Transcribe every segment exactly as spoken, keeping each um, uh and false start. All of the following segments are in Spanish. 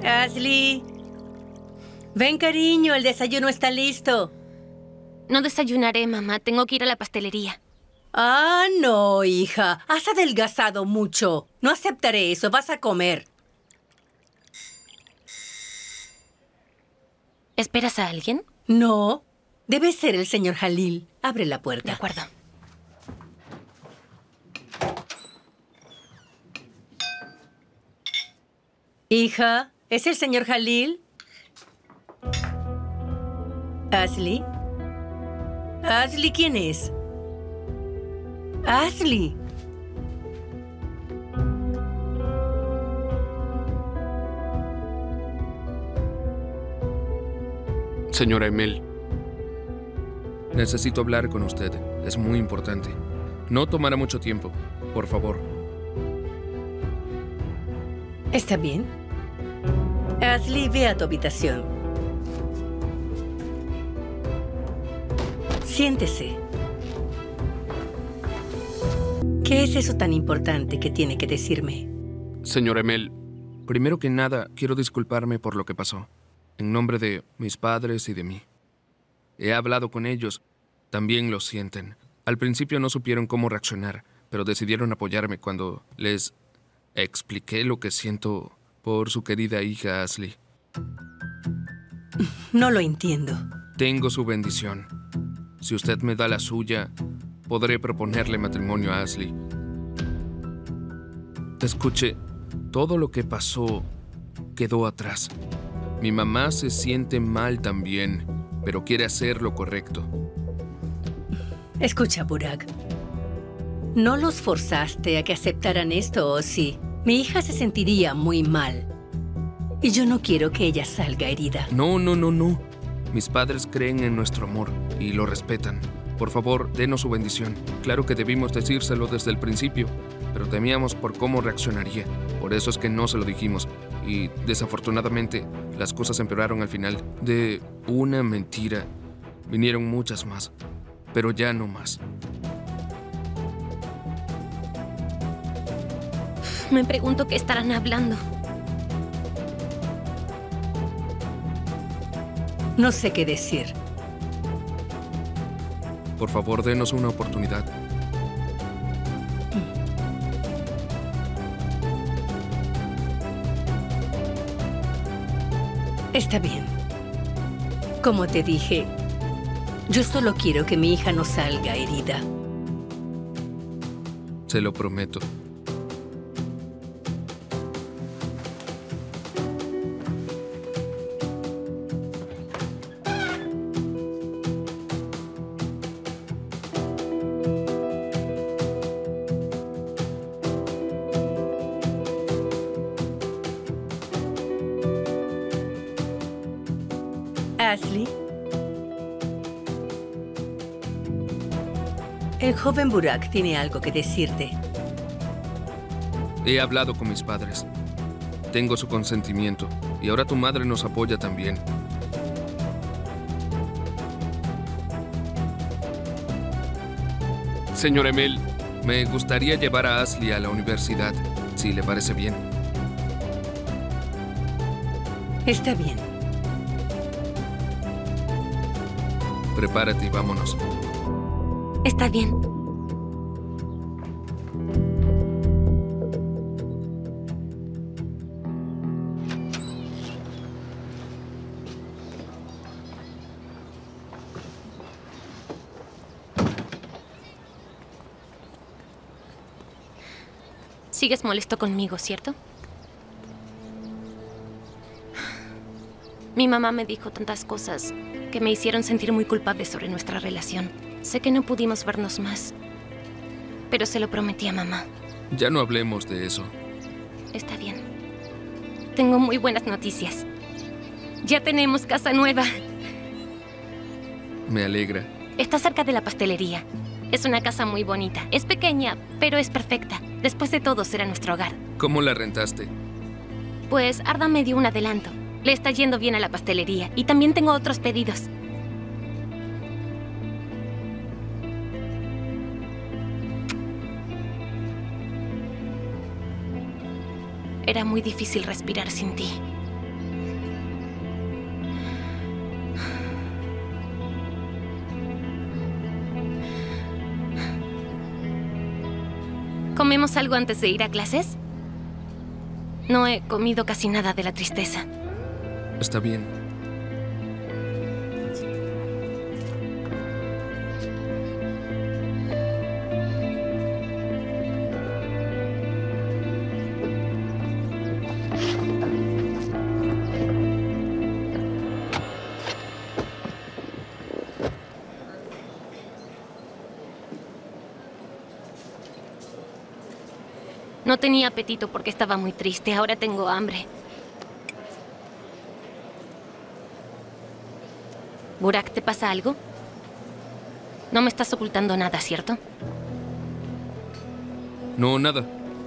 Ashley. Ven, cariño, el desayuno está listo. No desayunaré, mamá. Tengo que ir a la pastelería. Ah, no, hija. Has adelgazado mucho. No aceptaré eso. Vas a comer. ¿Esperas a alguien? No. Debe ser el señor Jalil. Abre la puerta. De acuerdo. Hija, ¿es el señor Jalil? ¿Ashley? ¿Ashley quién es? ¡Ashley! Señora Emel, necesito hablar con usted. Es muy importante. No tomará mucho tiempo, por favor. Está bien. Ashley, ve a tu habitación. Siéntese. ¿Qué es eso tan importante que tiene que decirme? Señora Emel, primero que nada, quiero disculparme por lo que pasó. En nombre de mis padres y de mí. He hablado con ellos. También lo sienten. Al principio no supieron cómo reaccionar, pero decidieron apoyarme cuando les expliqué lo que siento por su querida hija Ashley. No lo entiendo. Tengo su bendición. Si usted me da la suya, podré proponerle matrimonio a Ashley. Escuche, todo lo que pasó quedó atrás. Mi mamá se siente mal también, pero quiere hacer lo correcto. Escucha, Burak. No los forzaste a que aceptaran esto, ¿o sí? Mi hija se sentiría muy mal. Y yo no quiero que ella salga herida. No, no, no, no. Mis padres creen en nuestro amor y lo respetan. Por favor, denos su bendición. Claro que debimos decírselo desde el principio, pero temíamos por cómo reaccionaría. Por eso es que no se lo dijimos. Y desafortunadamente, las cosas empeoraron al final. De una mentira, vinieron muchas más, pero ya no más. Me pregunto qué estarán hablando. No sé qué decir. Por favor, denos una oportunidad. Está bien. Como te dije, yo solo quiero que mi hija no salga herida. Se lo prometo. Ashley. El joven Burak tiene algo que decirte. He hablado con mis padres. Tengo su consentimiento. Y ahora tu madre nos apoya también. Señor Emel, me gustaría llevar a Ashley a la universidad, si le parece bien. Está bien. Prepárate y vámonos. Está bien. Sigues molesto conmigo, ¿cierto? Mi mamá me dijo tantas cosas que me hicieron sentir muy culpable sobre nuestra relación. Sé que no pudimos vernos más, pero se lo prometí a mamá. Ya no hablemos de eso. Está bien. Tengo muy buenas noticias. Ya tenemos casa nueva. Me alegra. Está cerca de la pastelería. Es una casa muy bonita. Es pequeña, pero es perfecta. Después de todo, será nuestro hogar. ¿Cómo la rentaste? Pues Arda me dio un adelanto. Le está yendo bien a la pastelería. Y también tengo otros pedidos. Era muy difícil respirar sin ti. ¿Comemos algo antes de ir a clases? No he comido casi nada de la tristeza. Está bien. No tenía apetito porque estaba muy triste. Ahora tengo hambre. Burak, ¿te pasa algo? No me estás ocultando nada, ¿cierto? No, nada.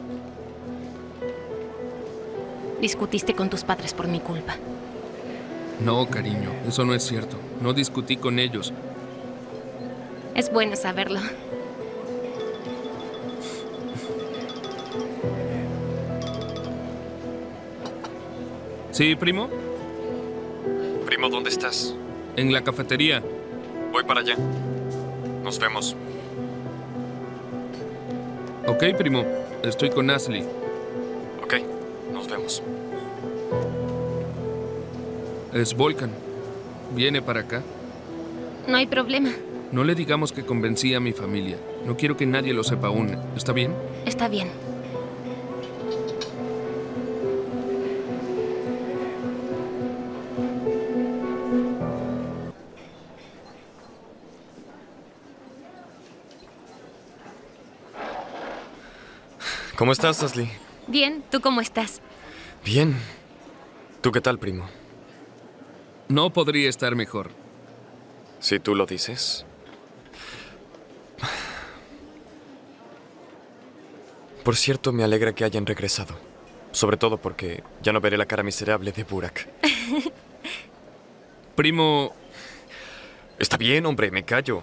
Discutiste con tus padres por mi culpa. No, cariño, eso no es cierto. No discutí con ellos. Es bueno saberlo. ¿Sí, primo? Primo, ¿dónde estás? En la cafetería. Voy para allá. Nos vemos. Ok, primo. Estoy con Ashley. Ok, nos vemos. Es Volkan. ¿Viene para acá? No hay problema. No le digamos que convencí a mi familia. No quiero que nadie lo sepa aún. ¿Está bien? Está bien. ¿Cómo estás, Ashley? Bien, ¿tú cómo estás? Bien. ¿Tú qué tal, primo? No podría estar mejor. Si tú lo dices. Por cierto, me alegra que hayan regresado. Sobre todo porque ya no veré la cara miserable de Burak. Primo... Está bien, hombre, me callo.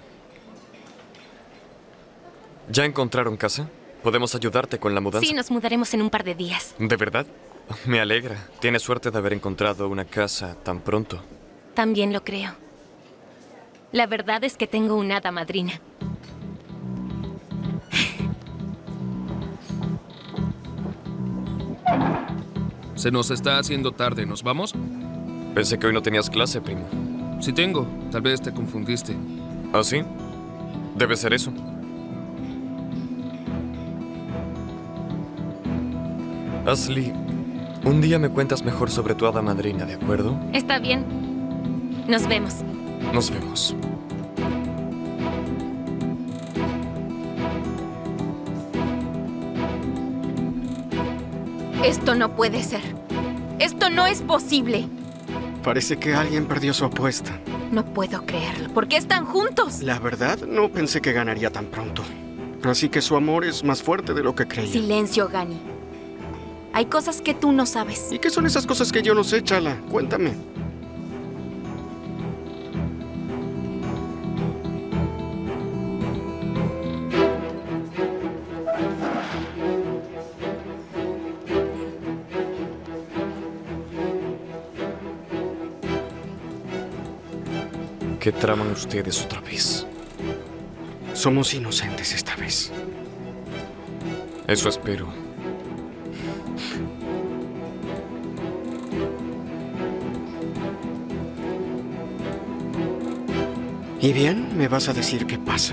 ¿Ya encontraron casa? ¿Podemos ayudarte con la mudanza? Sí, nos mudaremos en un par de días. ¿De verdad? Me alegra. Tienes suerte de haber encontrado una casa tan pronto. También lo creo. La verdad es que tengo una hada madrina. Se nos está haciendo tarde. ¿Nos vamos? Pensé que hoy no tenías clase, primo. Sí tengo. Tal vez te confundiste. ¿Ah, sí? Debe ser eso. Ashley, un día me cuentas mejor sobre tu hada madrina, ¿de acuerdo? Está bien. Nos vemos. Nos vemos. Esto no puede ser. Esto no es posible. Parece que alguien perdió su apuesta. No puedo creerlo. ¿Por qué están juntos? La verdad, no pensé que ganaría tan pronto. Así que su amor es más fuerte de lo que creía. Silencio, Gani. Hay cosas que tú no sabes. ¿Y qué son esas cosas que yo no sé, Chala? Cuéntame. ¿Qué traman ustedes otra vez? Somos inocentes esta vez. Eso espero. ¿Y bien? ¿Me vas a decir qué pasa?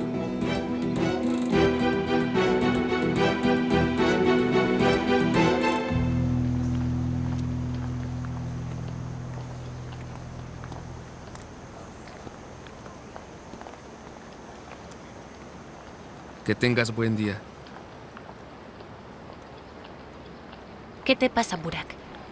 Que tengas buen día. ¿Qué te pasa, Burak?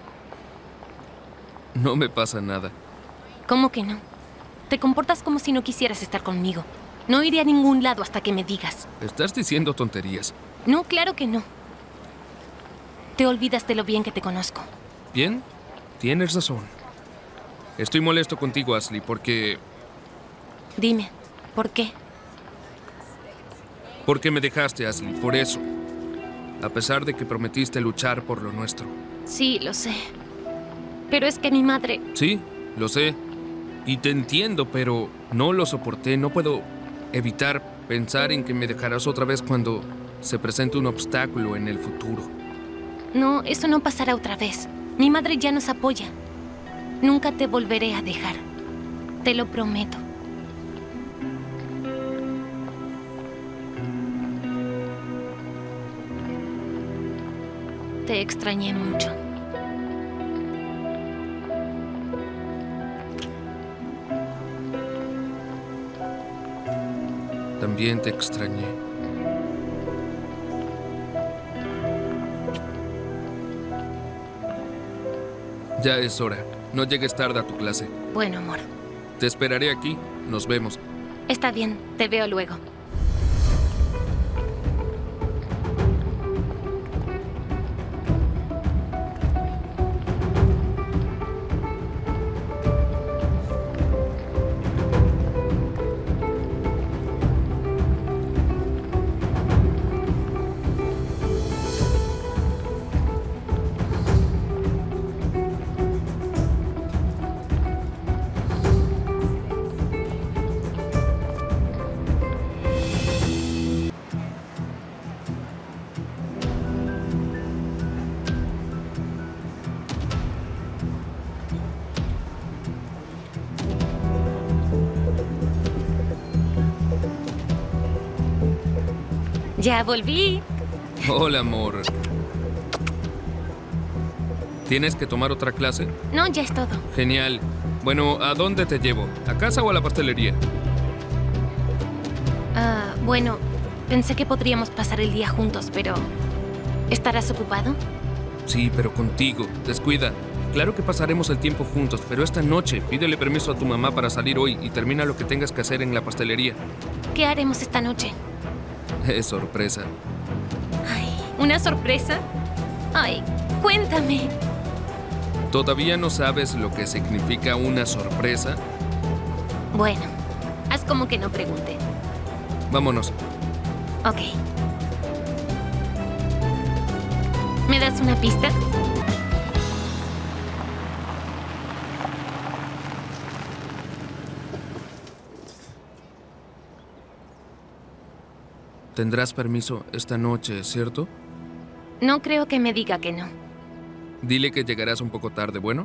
No me pasa nada. ¿Cómo que no? Te comportas como si no quisieras estar conmigo. No iré a ningún lado hasta que me digas. Estás diciendo tonterías. No, claro que no. Te olvidas de lo bien que te conozco. Bien, tienes razón. Estoy molesto contigo, Ashley, porque... Dime, ¿por qué? Porque me dejaste, Ashley, por eso. A pesar de que prometiste luchar por lo nuestro. Sí, lo sé. Pero es que mi madre... Sí, lo sé. Y te entiendo, pero no lo soporté. No puedo evitar pensar en que me dejarás otra vez cuando se presente un obstáculo en el futuro. No, eso no pasará otra vez. Mi madre ya nos apoya. Nunca te volveré a dejar. Te lo prometo. Te extrañé mucho. También te extrañé. Ya es hora. No llegues tarde a tu clase. Bueno, amor. Te esperaré aquí. Nos vemos. Está bien. Te veo luego. Ya volví. Hola, amor. ¿Tienes que tomar otra clase? No, ya es todo. Genial. Bueno, ¿a dónde te llevo? ¿A casa o a la pastelería? Ah, bueno, pensé que podríamos pasar el día juntos, pero... ¿estarás ocupado? Sí, pero contigo. Descuida. Claro que pasaremos el tiempo juntos, pero esta noche pídele permiso a tu mamá para salir hoy y termina lo que tengas que hacer en la pastelería. ¿Qué haremos esta noche? Es sorpresa. Ay, ¿una sorpresa? Ay, cuéntame. ¿Todavía no sabes lo que significa una sorpresa? Bueno, haz como que no pregunte. Vámonos. Ok. ¿Me das una pista? Tendrás permiso esta noche, ¿cierto? No creo que me diga que no. Dile que llegarás un poco tarde, ¿bueno?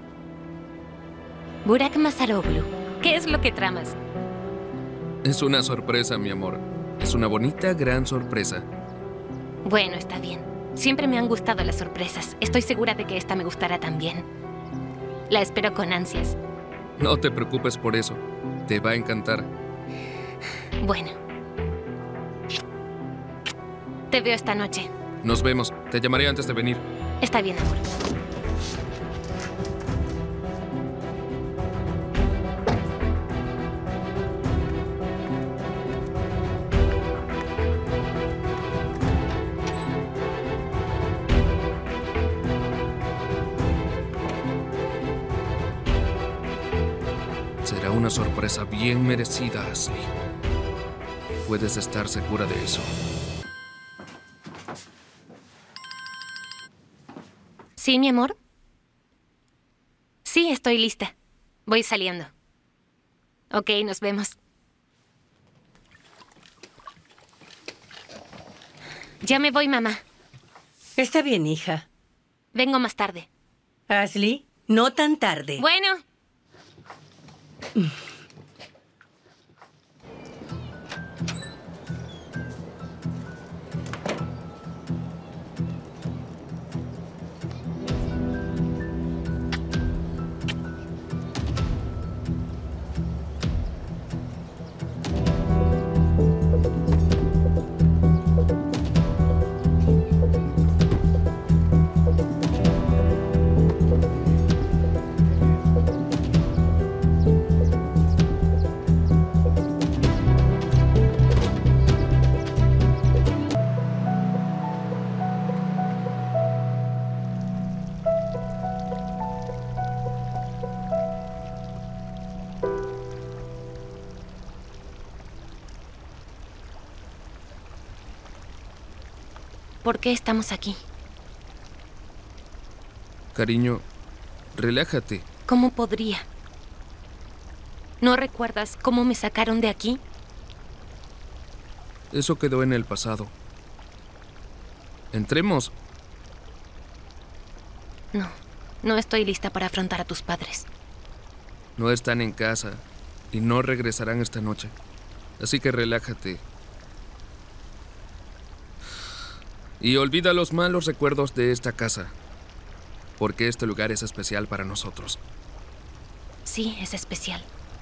Burak Masaroglu, ¿qué es lo que tramas? Es una sorpresa, mi amor. Es una bonita, gran sorpresa. Bueno, está bien. Siempre me han gustado las sorpresas. Estoy segura de que esta me gustará también. La espero con ansias. No te preocupes por eso. Te va a encantar. Bueno. Te veo esta noche. Nos vemos. Te llamaré antes de venir. Está bien, amor. Será una sorpresa bien merecida, Ashley. Puedes estar segura de eso. ¿Sí, mi amor? Sí, estoy lista. Voy saliendo. Ok, nos vemos. Ya me voy, mamá. Está bien, hija. Vengo más tarde. Ashley, no tan tarde. Bueno. ¿Por qué estamos aquí? Cariño, relájate. ¿Cómo podría? ¿No recuerdas cómo me sacaron de aquí? Eso quedó en el pasado. Entremos. No, no estoy lista para afrontar a tus padres. No están en casa y no regresarán esta noche. Así que relájate. Y olvida los malos recuerdos de esta casa, porque este lugar es especial para nosotros. Sí, es especial.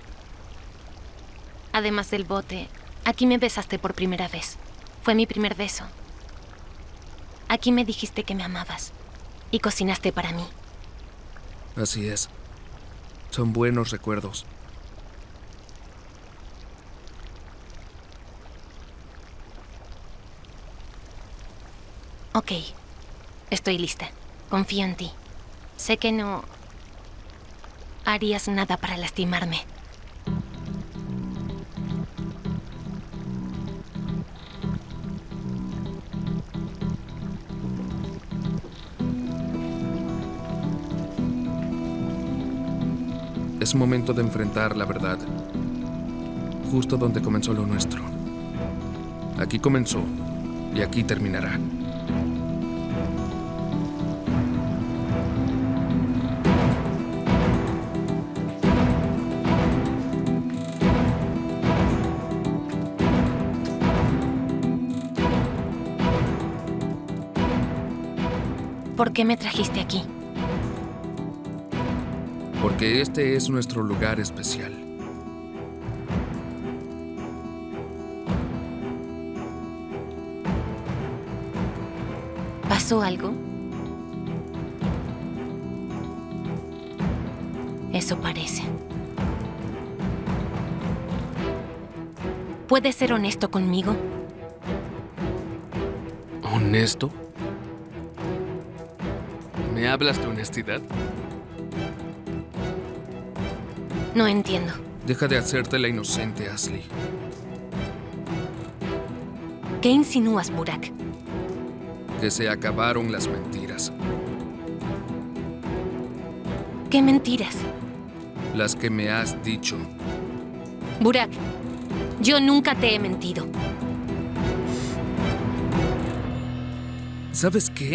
Además del bote, aquí me besaste por primera vez. Fue mi primer beso. Aquí me dijiste que me amabas y cocinaste para mí. Así es. Son buenos recuerdos. Ok, estoy lista. Confío en ti. Sé que no harías nada para lastimarme. Es momento de enfrentar la verdad. Justo donde comenzó lo nuestro. Aquí comenzó y aquí terminará. ¿Por qué me trajiste aquí? Porque este es nuestro lugar especial. ¿Pasó algo? Eso parece. ¿Puedes ser honesto conmigo? ¿Honesto? ¿Me hablas de honestidad? No entiendo. Deja de hacerte la inocente, Ashley. ¿Qué insinúas, Burak? Que se acabaron las mentiras. ¿Qué mentiras? Las que me has dicho. Burak, yo nunca te he mentido. ¿Sabes qué?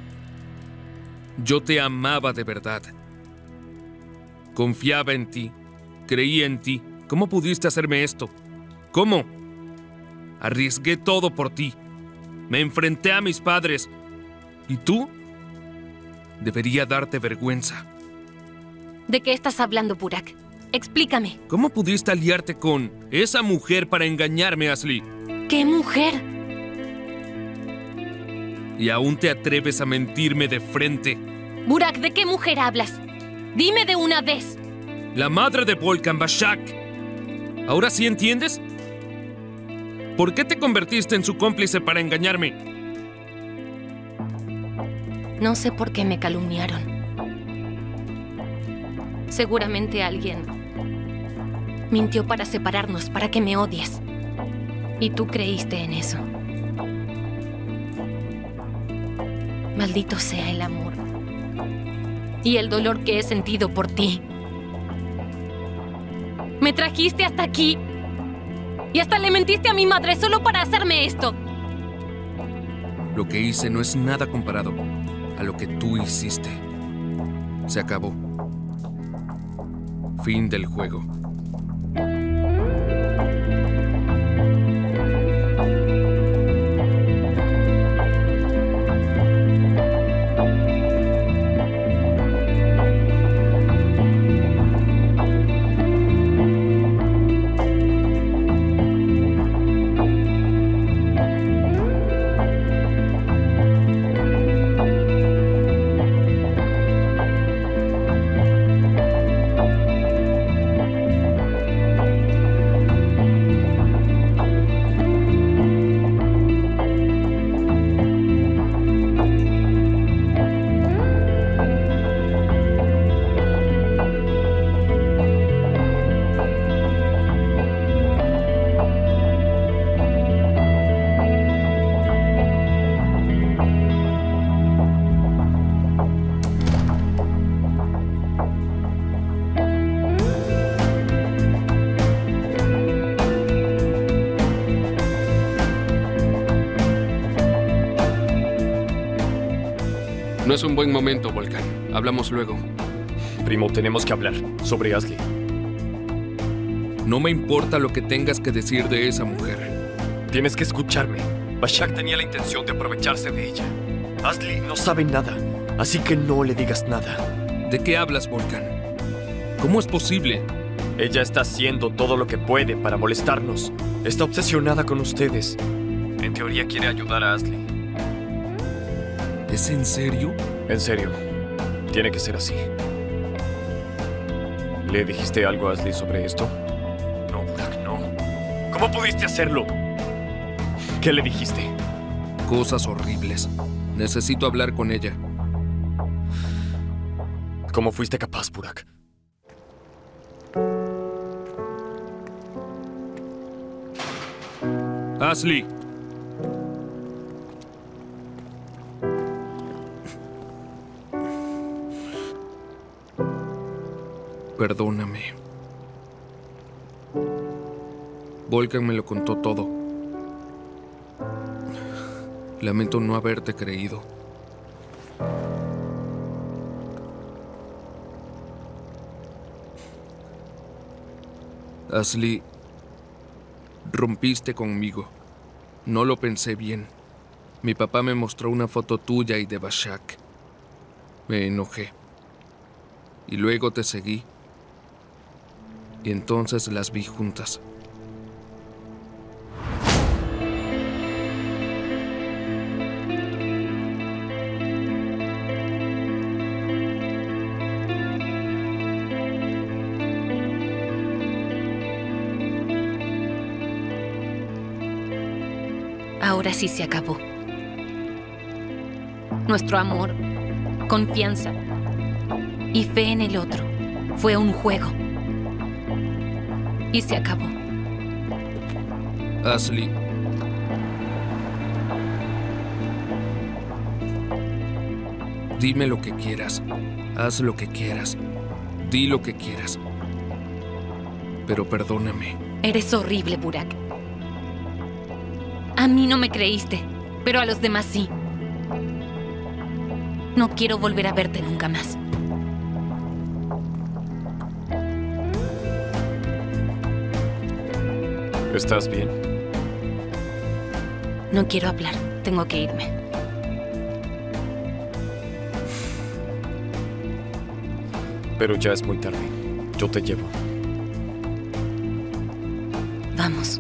Yo te amaba de verdad. Confiaba en ti. Creía en ti. ¿Cómo pudiste hacerme esto? ¿Cómo? Arriesgué todo por ti. Me enfrenté a mis padres. ¿Y tú? Debería darte vergüenza. ¿De qué estás hablando, Burak? Explícame. ¿Cómo pudiste aliarte con esa mujer para engañarme, Ashley? ¿Qué mujer? Y aún te atreves a mentirme de frente. Burak, ¿de qué mujer hablas? Dime de una vez. La madre de Volkan Bashak. ¿Ahora sí entiendes? ¿Por qué te convertiste en su cómplice para engañarme? No sé por qué me calumniaron. Seguramente alguien mintió para separarnos, para que me odies. Y tú creíste en eso. Maldito sea el amor y el dolor que he sentido por ti. Me trajiste hasta aquí y hasta le mentiste a mi madre solo para hacerme esto. Lo que hice no es nada comparado a lo que tú hiciste. Se acabó. Fin del juego. es un buen momento, Volkan. Hablamos luego. Primo, tenemos que hablar sobre Ashley. No me importa lo que tengas que decir de esa mujer. Tienes que escucharme. Bashak tenía la intención de aprovecharse de ella. Ashley no sabe nada, así que no le digas nada. ¿De qué hablas, Volkan? ¿Cómo es posible? Ella está haciendo todo lo que puede para molestarnos. Está obsesionada con ustedes. En teoría quiere ayudar a Ashley. ¿Es en serio? En serio. Tiene que ser así. ¿Le dijiste algo a Ashley sobre esto? No, Burak, no. ¿Cómo pudiste hacerlo? ¿Qué le dijiste? Cosas horribles. Necesito hablar con ella. ¿Cómo fuiste capaz, Burak? Ashley. Perdóname. Volkan me lo contó todo. Lamento no haberte creído. Ashley, rompiste conmigo. No lo pensé bien. Mi papá me mostró una foto tuya y de Bashak. Me enojé. Y luego te seguí. Y entonces las vi juntas. Ahora sí se acabó. Nuestro amor, confianza y fe en el otro fue un juego. Y se acabó. Ashley. Dime lo que quieras. Haz lo que quieras. Di lo que quieras. Pero perdóname. Eres horrible, Burak. A mí no me creíste, pero a los demás sí. No quiero volver a verte nunca más. ¿Estás bien? No quiero hablar. Tengo que irme. Pero ya es muy tarde. Yo te llevo. Vamos.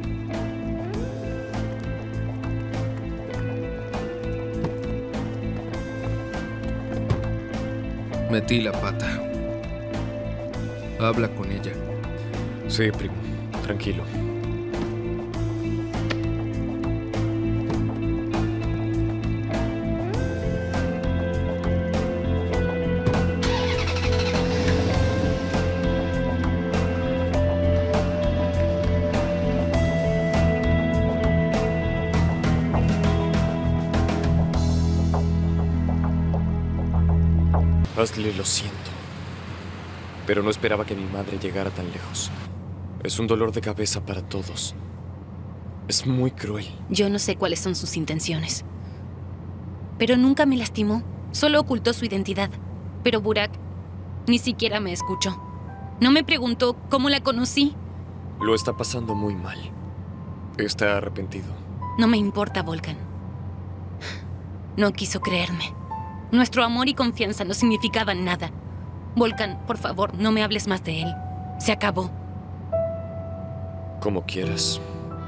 Metí la pata. Habla con ella. Sí, primo. Tranquilo. Ashley, lo siento. Pero no esperaba que mi madre llegara tan lejos. Es un dolor de cabeza para todos. Es muy cruel. Yo no sé cuáles son sus intenciones. Pero nunca me lastimó. Solo ocultó su identidad. Pero Burak ni siquiera me escuchó. No me preguntó cómo la conocí. Lo está pasando muy mal. Está arrepentido. No me importa, Volkan. No quiso creerme. Nuestro amor y confianza no significaban nada. Volkan, por favor, no me hables más de él. Se acabó. Como quieras.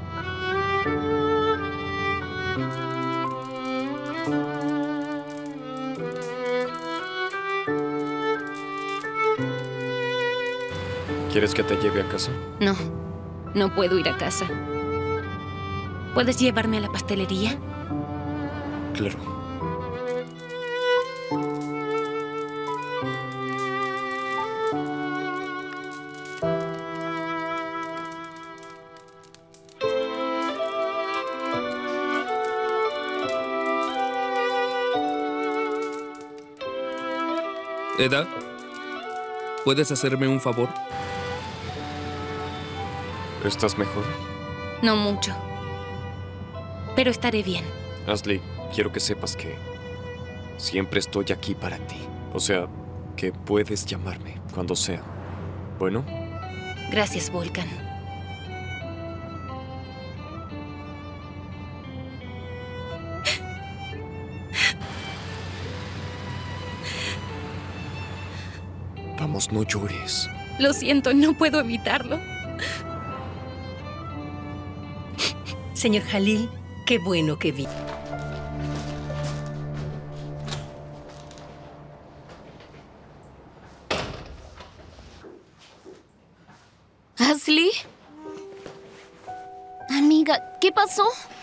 ¿Quieres que te lleve a casa? No, no puedo ir a casa. ¿Puedes llevarme a la pastelería? Claro. Eda, ¿puedes hacerme un favor? ¿Estás mejor? No mucho. Pero estaré bien. Ashley, quiero que sepas que Siempre estoy aquí para ti. O sea, que puedes llamarme cuando sea. ¿Bueno? Gracias, Volkan. Vamos, no llores. Lo siento, no puedo evitarlo. Señor Jalil, qué bueno que vi. ¿Ashley? Amiga, ¿qué pasó?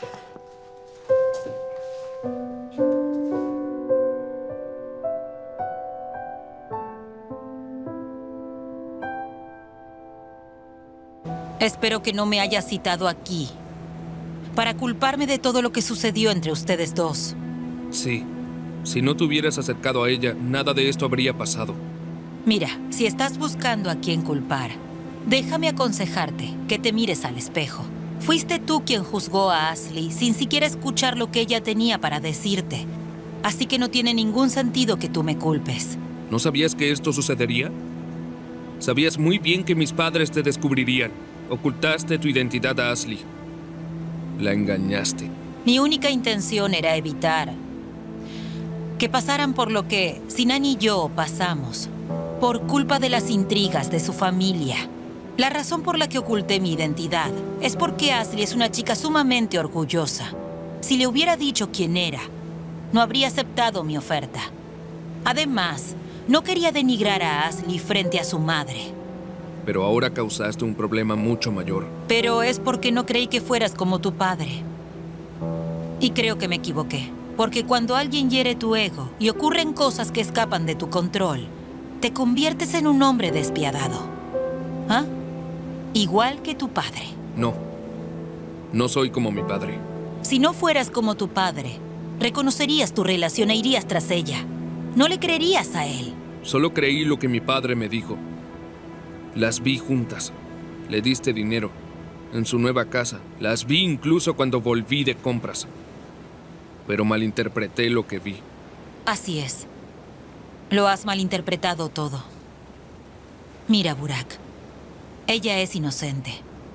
Espero que no me haya citado aquí para culparme de todo lo que sucedió entre ustedes dos. Sí. Si no te hubieras acercado a ella, nada de esto habría pasado. Mira, si estás buscando a quién culpar, déjame aconsejarte que te mires al espejo. Fuiste tú quien juzgó a Ashley sin siquiera escuchar lo que ella tenía para decirte. Así que no tiene ningún sentido que tú me culpes. ¿No sabías que esto sucedería? Sabías muy bien que mis padres te descubrirían. Ocultaste tu identidad a Ashley. La engañaste. Mi única intención era evitar que pasaran por lo que Sinan y yo pasamos, por culpa de las intrigas de su familia. La razón por la que oculté mi identidad es porque Ashley es una chica sumamente orgullosa. Si le hubiera dicho quién era, no habría aceptado mi oferta. Además, no quería denigrar a Ashley frente a su madre. Pero ahora causaste un problema mucho mayor. Pero es porque no creí que fueras como tu padre. Y creo que me equivoqué. Porque cuando alguien hiere tu ego y ocurren cosas que escapan de tu control, te conviertes en un hombre despiadado. ¿Ah? Igual que tu padre. No. No soy como mi padre. Si no fueras como tu padre, reconocerías tu relación e irías tras ella. No le creerías a él. Solo creí lo que mi padre me dijo. Las vi juntas. Le diste dinero. En su nueva casa. Las vi incluso cuando volví de compras. Pero malinterpreté lo que vi. Así es. Lo has malinterpretado todo. Mira, Burak. Ella es inocente.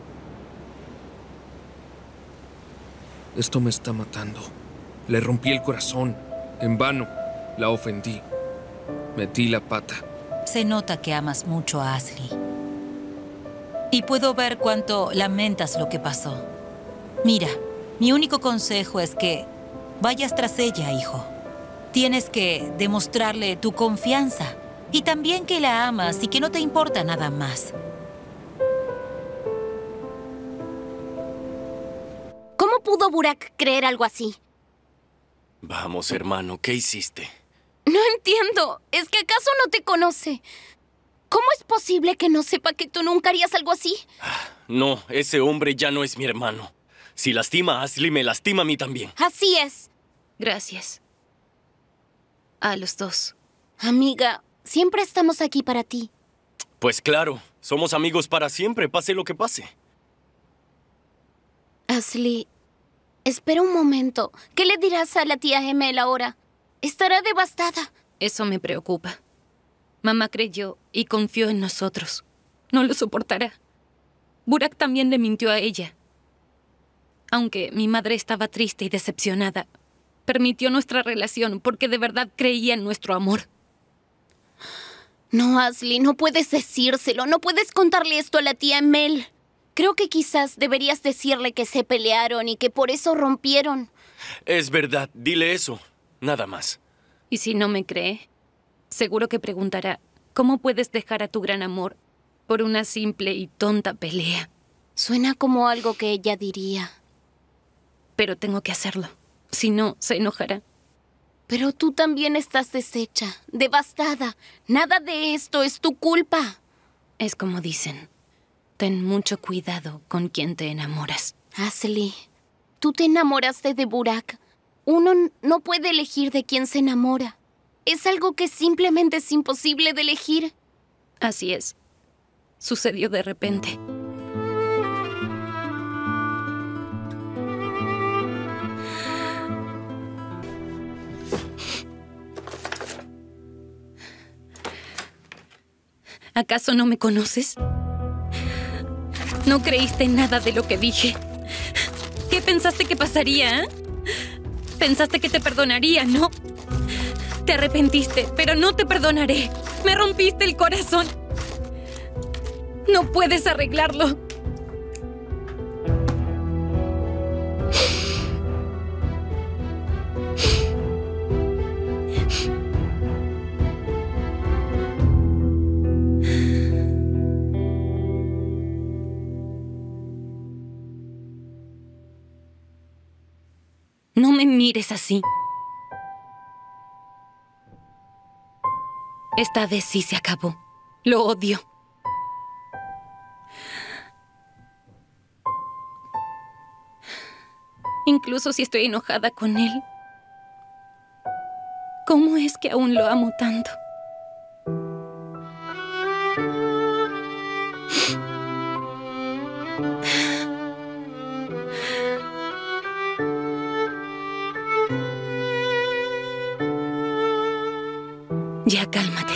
Esto me está matando. Le rompí el corazón. En vano. La ofendí. Metí la pata. Se nota que amas mucho a Ashley. Y puedo ver cuánto lamentas lo que pasó. Mira, mi único consejo es que vayas tras ella, hijo. Tienes que demostrarle tu confianza y también que la amas y que no te importa nada más. ¿Cómo pudo Burak creer algo así? Vamos, hermano, ¿qué hiciste? No entiendo. ¿Es que acaso no te conoce? ¿Cómo es posible que no sepa que tú nunca harías algo así? No, ese hombre ya no es mi hermano. Si lastima a Ashley, me lastima a mí también. Así es. Gracias. A los dos. Amiga, siempre estamos aquí para ti. Pues claro, somos amigos para siempre, pase lo que pase. Ashley, espera un momento. ¿Qué le dirás a la tía Emel ahora? Estará devastada. Eso me preocupa. Mamá creyó y confió en nosotros. No lo soportará. Burak también le mintió a ella. Aunque mi madre estaba triste y decepcionada, permitió nuestra relación porque de verdad creía en nuestro amor. No, Ashley, no puedes decírselo. No puedes contarle esto a la tía Emel. Creo que quizás deberías decirle que se pelearon y que por eso rompieron. Es verdad, dile eso. Nada más. Y si no me cree, seguro que preguntará, ¿cómo puedes dejar a tu gran amor por una simple y tonta pelea? Suena como algo que ella diría. Pero tengo que hacerlo. Si no, se enojará. Pero tú también estás deshecha, devastada. Nada de esto es tu culpa. Es como dicen. Ten mucho cuidado con quien te enamoras. Ashley, tú te enamoraste de Burak. Uno no puede elegir de quién se enamora. Es algo que simplemente es imposible de elegir. Así es. Sucedió de repente. ¿Acaso no me conoces? No creíste en nada de lo que dije. ¿Qué pensaste que pasaría, eh? Pensaste que te perdonaría, ¿no? Te arrepentiste, pero no te perdonaré. Me rompiste el corazón. No puedes arreglarlo. No me mires así. Esta vez sí se acabó. Lo odio. Incluso si estoy enojada con él. ¿Cómo es que aún lo amo tanto? Ya, cálmate.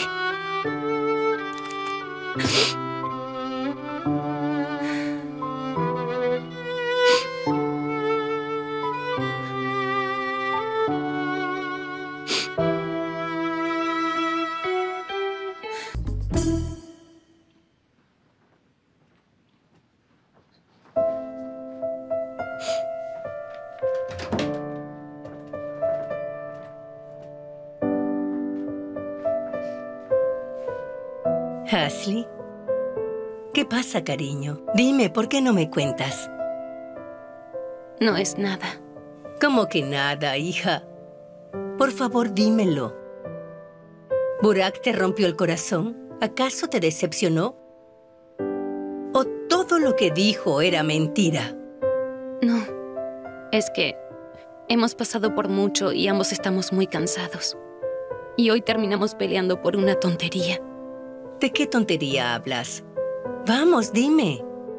Ashley, ¿qué pasa, cariño? Dime, ¿por qué no me cuentas? No es nada. ¿Cómo que nada, hija? Por favor, dímelo. ¿Burak te rompió el corazón? ¿Acaso te decepcionó? ¿O todo lo que dijo era mentira? No, es que hemos pasado por mucho y ambos estamos muy cansados. Y hoy terminamos peleando por una tontería. ¿De qué tontería hablas? Vamos, dime.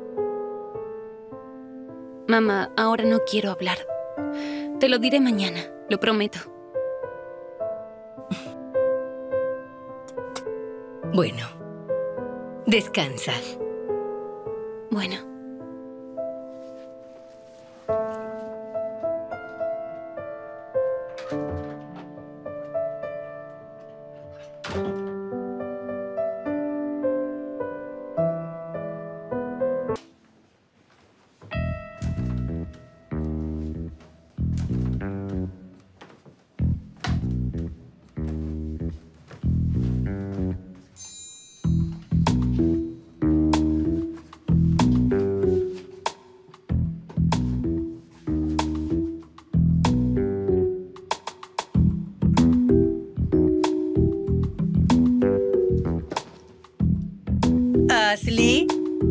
Mamá, ahora no quiero hablar. Te lo diré mañana, lo prometo. Bueno, descansa. Bueno. Ashley.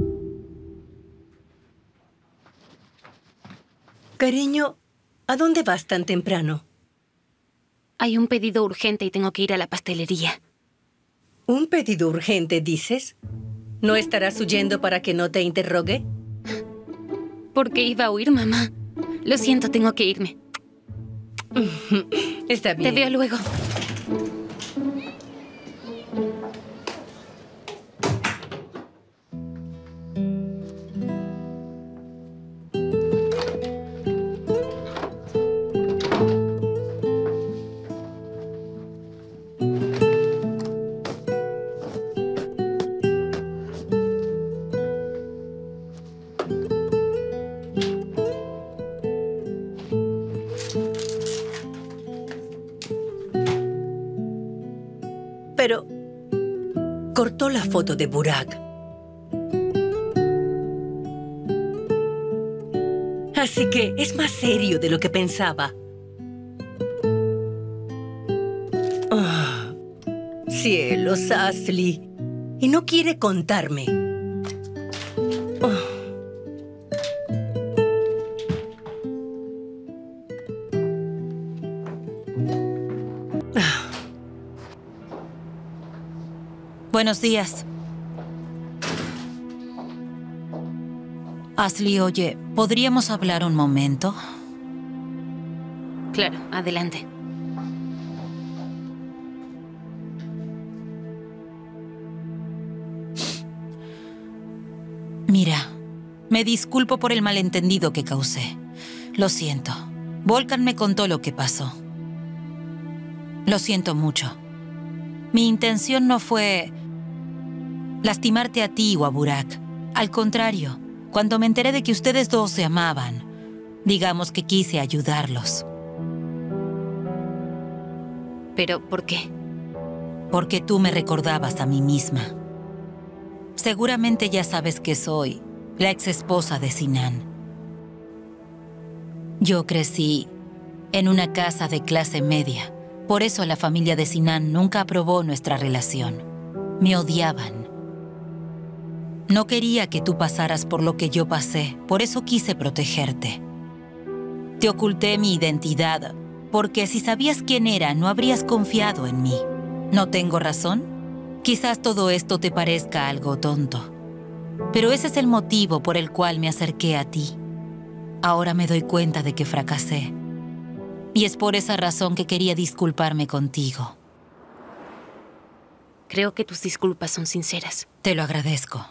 Cariño, ¿a dónde vas tan temprano? Hay un pedido urgente y tengo que ir a la pastelería. ¿Un pedido urgente, dices? ¿No estarás huyendo para que no te interrogue? ¿Por qué iba a huir, mamá? Lo siento, tengo que irme. Está bien. Te veo luego. Pero cortó la foto de Burak. Así que es más serio de lo que pensaba. Oh, cielos, Ashley. Y no quiere contarme. Oh. Buenos días. Ashley, oye, ¿podríamos hablar un momento? Claro, adelante. Mira, me disculpo por el malentendido que causé. Lo siento. Volkan me contó lo que pasó. Lo siento mucho. Mi intención no fue lastimarte a ti o a Burak. Al contrario, cuando me enteré de que ustedes dos se amaban, digamos que quise ayudarlos. ¿Pero por qué? Porque tú me recordabas a mí misma. Seguramente ya sabes que soy la exesposa de Sinan. Yo crecí en una casa de clase media. Por eso la familia de Sinan nunca aprobó nuestra relación. Me odiaban. No quería que tú pasaras por lo que yo pasé, por eso quise protegerte. Te oculté mi identidad, porque si sabías quién era, no habrías confiado en mí. ¿No tengo razón? Quizás todo esto te parezca algo tonto, pero ese es el motivo por el cual me acerqué a ti. Ahora me doy cuenta de que fracasé, y es por esa razón que quería disculparme contigo. Creo que tus disculpas son sinceras. Te lo agradezco.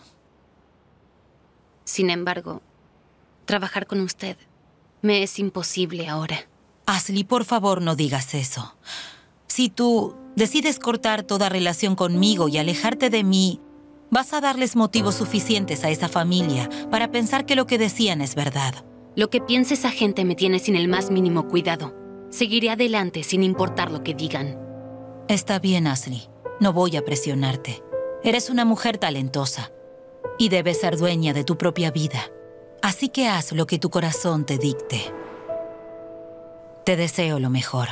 Sin embargo, trabajar con usted me es imposible ahora. Ashley, por favor, no digas eso. Si tú decides cortar toda relación conmigo y alejarte de mí, vas a darles motivos suficientes a esa familia para pensar que lo que decían es verdad. Lo que piense esa gente me tiene sin el más mínimo cuidado. Seguiré adelante sin importar lo que digan. Está bien, Ashley. No voy a presionarte. Eres una mujer talentosa y debes ser dueña de tu propia vida. Así que haz lo que tu corazón te dicte. Te deseo lo mejor.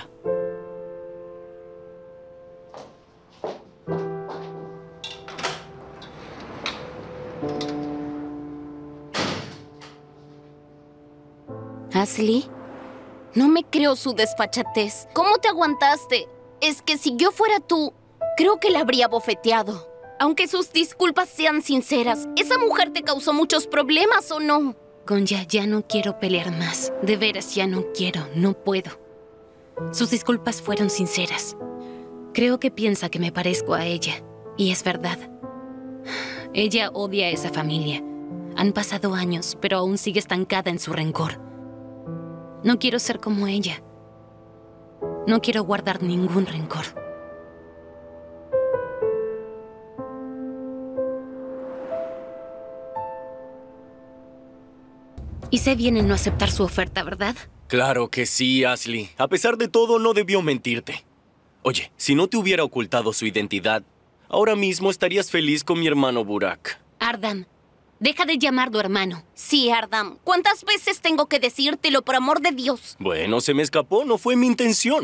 ¿Ashley? No me creo su desfachatez. ¿Cómo te aguantaste? Es que si yo fuera tú, creo que la habría bofeteado. Aunque sus disculpas sean sinceras, ¿esa mujer te causó muchos problemas o no? Gonja, ya no quiero pelear más. De veras, ya no quiero, no puedo. Sus disculpas fueron sinceras. Creo que piensa que me parezco a ella, y es verdad. Ella odia a esa familia. Han pasado años, pero aún sigue estancada en su rencor. No quiero ser como ella. No quiero guardar ningún rencor. Hice bien en no aceptar su oferta, ¿verdad? Claro que sí, Ashley. A pesar de todo, no debió mentirte. Oye, si no te hubiera ocultado su identidad, ahora mismo estarías feliz con mi hermano Burak. Ardam, deja de llamarlo hermano. Sí, Ardam. ¿Cuántas veces tengo que decírtelo, por amor de Dios? Bueno, se me escapó. No fue mi intención.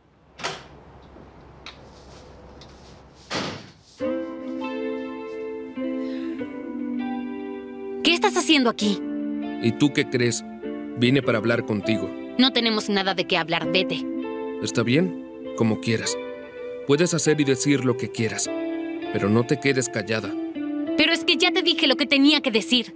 ¿Qué estás haciendo aquí? ¿Y tú qué crees? Vine para hablar contigo. No tenemos nada de qué hablar, vete. ¿Está bien? Como quieras. Puedes hacer y decir lo que quieras, pero no te quedes callada. Pero es que ya te dije lo que tenía que decir.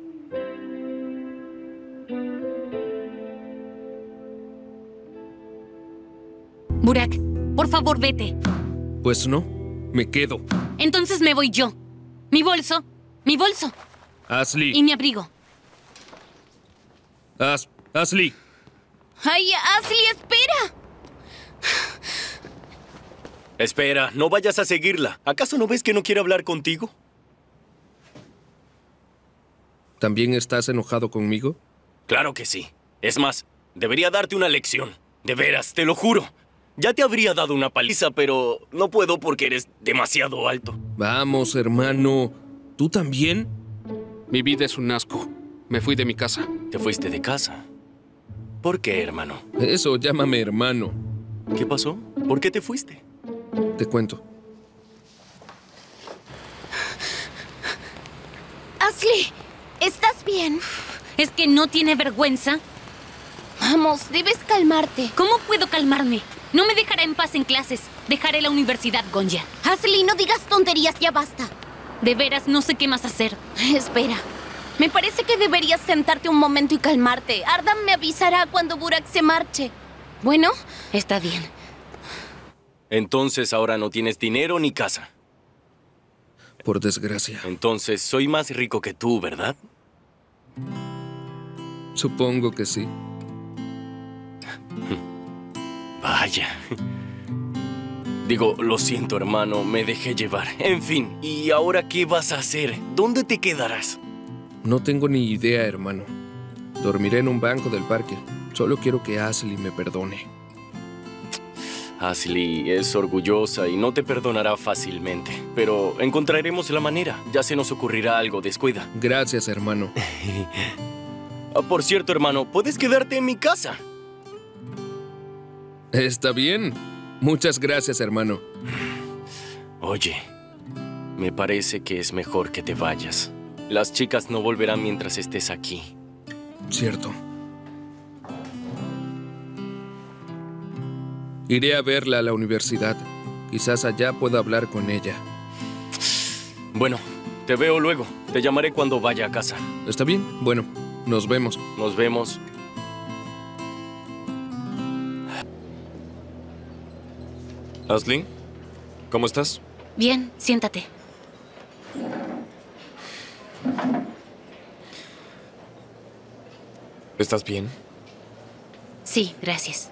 Burak, por favor, vete. Pues no, me quedo. Entonces me voy yo. Mi bolso, mi bolso. Ashley. Y mi abrigo. As Ashley. ¡Ay, Ashley, espera! Espera, no vayas a seguirla. ¿Acaso no ves que no quiere hablar contigo? ¿También estás enojado conmigo? Claro que sí. Es más, debería darte una lección. De veras, te lo juro. Ya te habría dado una paliza, pero no puedo porque eres demasiado alto. Vamos, hermano. ¿Tú también? Mi vida es un asco. Me fui de mi casa. ¿Te fuiste de casa? ¿Por qué, hermano? Eso, llámame hermano. ¿Qué pasó? ¿Por qué te fuiste? Te cuento. Ashley, ¿estás bien? ¿Es que no tiene vergüenza? Vamos, debes calmarte. ¿Cómo puedo calmarme? No me dejará en paz en clases. Dejaré la universidad, Gonja. Ashley, no digas tonterías, ya basta. De veras, no sé qué más hacer. Espera. Me parece que deberías sentarte un momento y calmarte. Ardam me avisará cuando Burak se marche. ¿Bueno? Está bien. Entonces ahora no tienes dinero ni casa. Por desgracia. Entonces soy más rico que tú, ¿verdad? Supongo que sí. Vaya. Digo, lo siento, hermano, me dejé llevar. En fin, ¿y ahora qué vas a hacer? ¿Dónde te quedarás? No tengo ni idea, hermano. Dormiré en un banco del parque. Solo quiero que Ashley me perdone. Ashley es orgullosa y no te perdonará fácilmente. Pero encontraremos la manera. Ya se nos ocurrirá algo, descuida. Gracias, hermano. Por cierto, hermano, ¿puedes quedarte en mi casa? Está bien. Muchas gracias, hermano. Oye, me parece que es mejor que te vayas. Las chicas no volverán mientras estés aquí. Cierto. Iré a verla a la universidad. Quizás allá pueda hablar con ella. Bueno, te veo luego. Te llamaré cuando vaya a casa. ¿Está bien? Bueno, nos vemos. Nos vemos. Ashley, ¿cómo estás? Bien, siéntate. ¿Estás bien? Sí, gracias.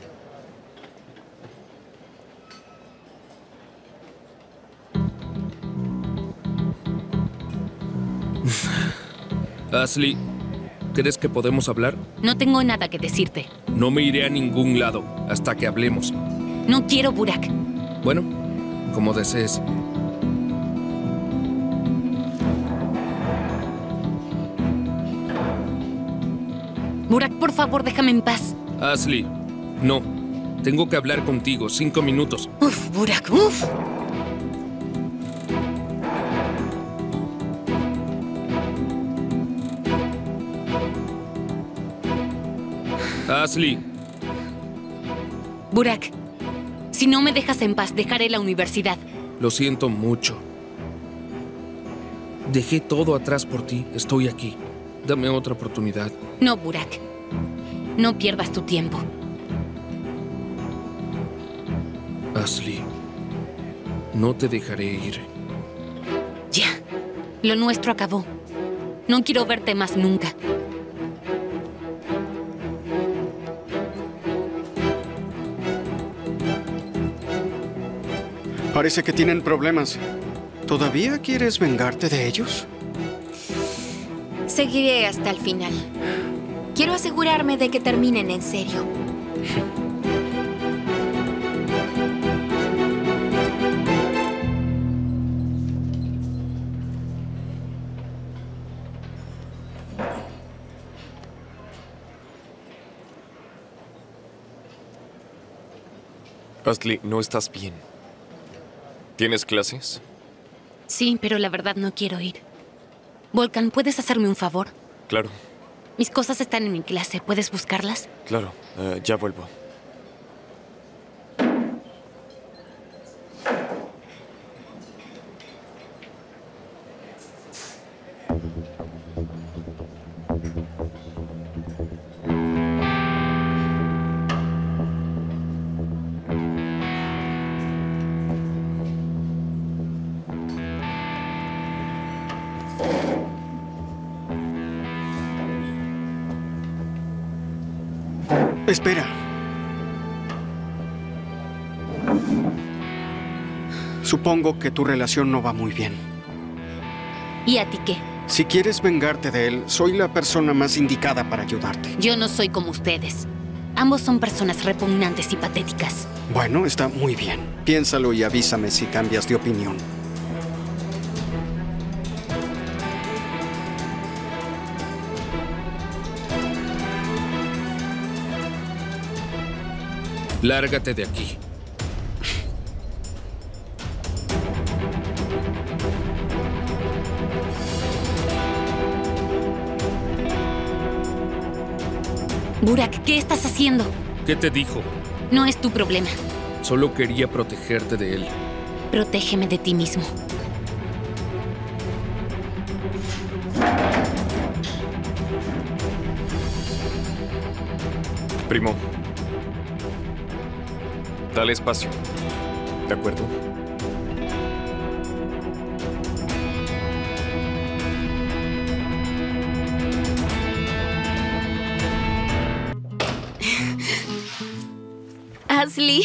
Ashley, ¿crees que podemos hablar? No tengo nada que decirte. No me iré a ningún lado hasta que hablemos. No quiero, Burak. Bueno, como desees. Burak, por favor, déjame en paz. Ashley, no. Tengo que hablar contigo. Cinco minutos. Uf, Burak, uf. Ashley. Burak, si no me dejas en paz, dejaré la universidad. Lo siento mucho. Dejé todo atrás por ti. Estoy aquí. Dame otra oportunidad. No, Burak. No pierdas tu tiempo. Ashley, no te dejaré ir. Ya. Lo nuestro acabó. No quiero verte más nunca. Parece que tienen problemas. ¿Todavía quieres vengarte de ellos? Seguiré hasta el final. Quiero asegurarme de que terminen en serio. Ashley, no estás bien. ¿Tienes clases? Sí, pero la verdad no quiero ir. Volkan, ¿puedes hacerme un favor? Claro, Mis cosas están en mi clase. ¿Puedes buscarlas? claro. Eh, ya vuelvo. Espera. Supongo que tu relación no va muy bien. ¿Y a ti qué? Si quieres vengarte de él, soy la persona más indicada para ayudarte. Yo no soy como ustedes. Ambos son personas repugnantes y patéticas. Bueno, está muy bien. Piénsalo y avísame si cambias de opinión. Lárgate de aquí. Burak, ¿qué estás haciendo? ¿Qué te dijo? No es tu problema. Solo quería protegerte de él. Protégeme de ti mismo. Primo. Dale espacio. ¿De acuerdo? Ashley.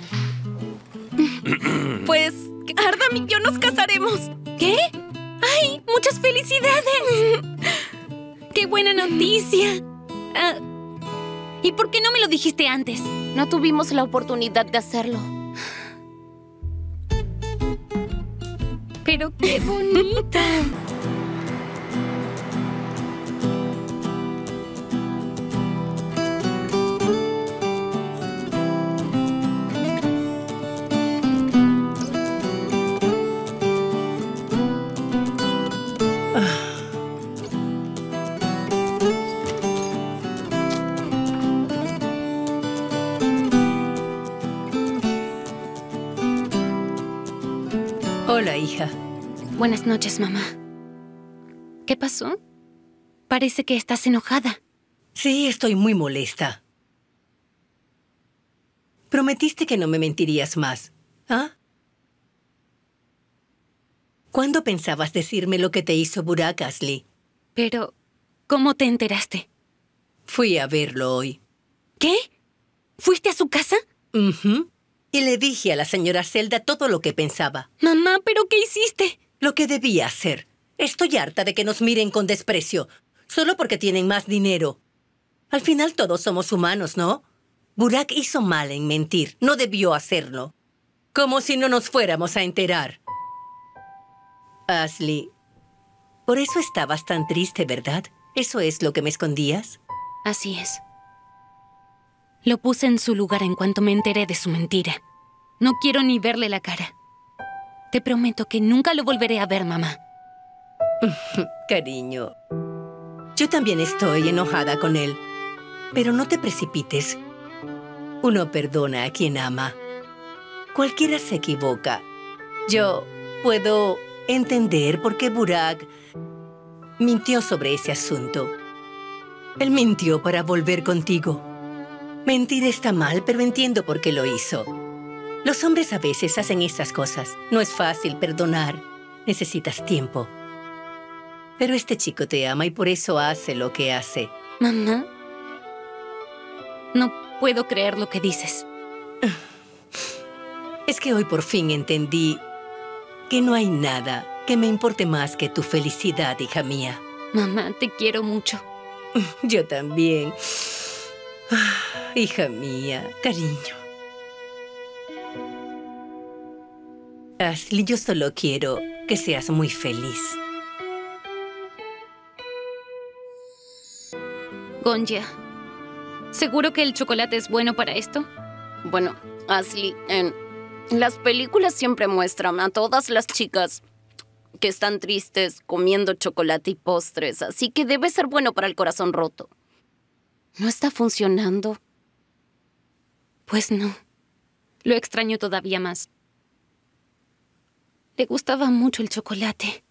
Pues, Ardam y yo nos casaremos. ¿Qué? ¡Ay, muchas felicidades! ¡Qué buena noticia! Uh, ¿Y por qué no me lo dijiste antes? No tuvimos la oportunidad de hacerlo. ¡Pero qué bonita! Hola, hija. Buenas noches, mamá. ¿Qué pasó? Parece que estás enojada. Sí, estoy muy molesta. Prometiste que no me mentirías más. ¿Ah? ¿Cuándo pensabas decirme lo que te hizo Burak, Ashley? Pero, ¿cómo te enteraste? Fui a verlo hoy. ¿Qué? ¿Fuiste a su casa? Uh-huh. Y le dije a la señora Zelda todo lo que pensaba. Mamá, ¿pero qué hiciste? Lo que debía hacer. Estoy harta de que nos miren con desprecio, solo porque tienen más dinero. Al final todos somos humanos, ¿no? Burak hizo mal en mentir. No debió hacerlo. Como si no nos fuéramos a enterar. Ashley, por eso estabas tan triste, ¿verdad? ¿Eso es lo que me escondías? Así es. Lo puse en su lugar en cuanto me enteré de su mentira. No quiero ni verle la cara. Te prometo que nunca lo volveré a ver, mamá. Cariño, yo también estoy enojada con él. Pero no te precipites. Uno perdona a quien ama. Cualquiera se equivoca. Yo puedo entender por qué Burak mintió sobre ese asunto. Él mintió para volver contigo. Mentir está mal, pero entiendo por qué lo hizo. Los hombres a veces hacen esas cosas. No es fácil perdonar. Necesitas tiempo. Pero este chico te ama y por eso hace lo que hace. Mamá, no puedo creer lo que dices. Es que hoy por fin entendí que no hay nada que me importe más que tu felicidad, hija mía. Mamá, te quiero mucho. Yo también. Ah, hija mía, cariño. Ashley, yo solo quiero que seas muy feliz. Gonja, ¿seguro que el chocolate es bueno para esto? Bueno, Ashley, en las películas siempre muestran a todas las chicas que están tristes comiendo chocolate y postres, así que debe ser bueno para el corazón roto. ¿No está funcionando? Pues no. Lo extraño todavía más. Le gustaba mucho el chocolate.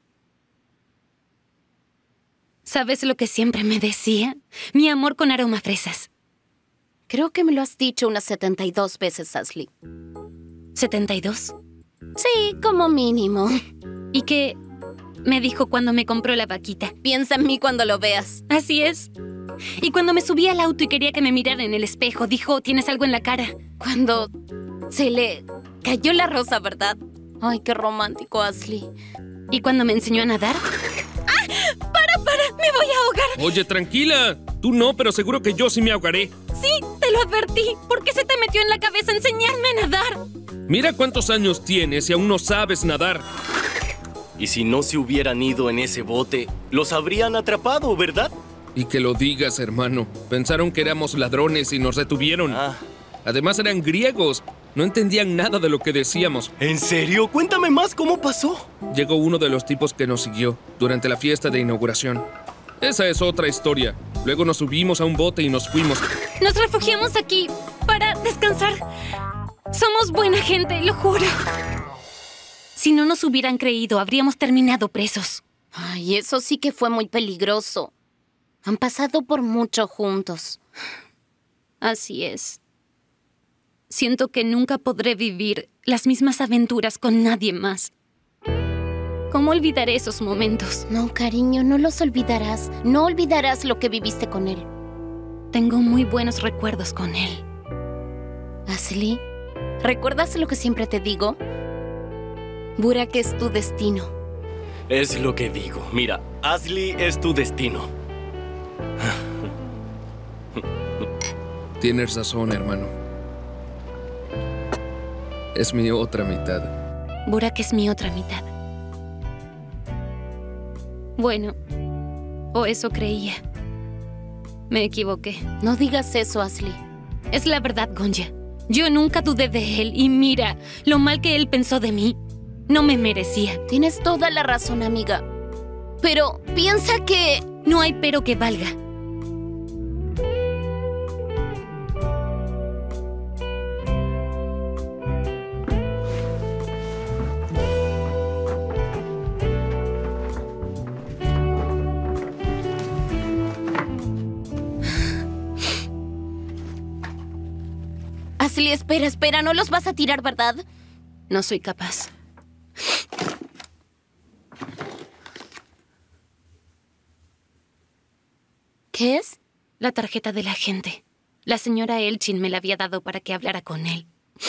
¿Sabes lo que siempre me decía? Mi amor con aroma a fresas. Creo que me lo has dicho unas setenta y dos veces, Ashley. ¿setenta y dos? Sí, como mínimo. ¿Y qué me dijo cuando me compró la vaquita? Piensa en mí cuando lo veas. Así es. Y cuando me subí al auto y quería que me mirara en el espejo, dijo, ¿tienes algo en la cara? Cuando se le cayó la rosa, ¿verdad? Ay, qué romántico, Ashley. ¿Y cuando me enseñó a nadar? ¡Ah! ¡Para, para! ¡Me voy a ahogar! Oye, tranquila. Tú no, pero seguro que yo sí me ahogaré. Sí, te lo advertí. ¿Por qué se te metió en la cabeza enseñarme a nadar? Mira cuántos años tienes y aún no sabes nadar. Y si no se hubieran ido en ese bote, los habrían atrapado, ¿verdad? Y que lo digas, hermano. Pensaron que éramos ladrones y nos detuvieron. Ah. Además eran griegos. No entendían nada de lo que decíamos. ¿En serio? Cuéntame más, ¿cómo pasó? Llegó uno de los tipos que nos siguió durante la fiesta de inauguración. Esa es otra historia. Luego nos subimos a un bote y nos fuimos. Nos refugiamos aquí para descansar. Somos buena gente, lo juro. Si no nos hubieran creído, habríamos terminado presos. Ay, eso sí que fue muy peligroso. Han pasado por mucho juntos. Así es. Siento que nunca podré vivir las mismas aventuras con nadie más. ¿Cómo olvidaré esos momentos? No, cariño, no los olvidarás. No olvidarás lo que viviste con él. Tengo muy buenos recuerdos con él. Ashley, ¿recuerdas lo que siempre te digo? Burak es tu destino. Es lo que digo. Mira, Ashley es tu destino. Tienes razón, hermano. Es mi otra mitad. Burak es mi otra mitad. Bueno, o eso creía. Me equivoqué. No digas eso, Ashley. Es la verdad, Gonja. Yo nunca dudé de él y mira lo mal que él pensó de mí. No me merecía. Tienes toda la razón, amiga. Pero piensa que... No hay pero que valga. Ashley, espera, espera. ¿No los vas a tirar, verdad? No soy capaz. ¿Qué es? La tarjeta del agente. La señora Elchin me la había dado para que hablara con él.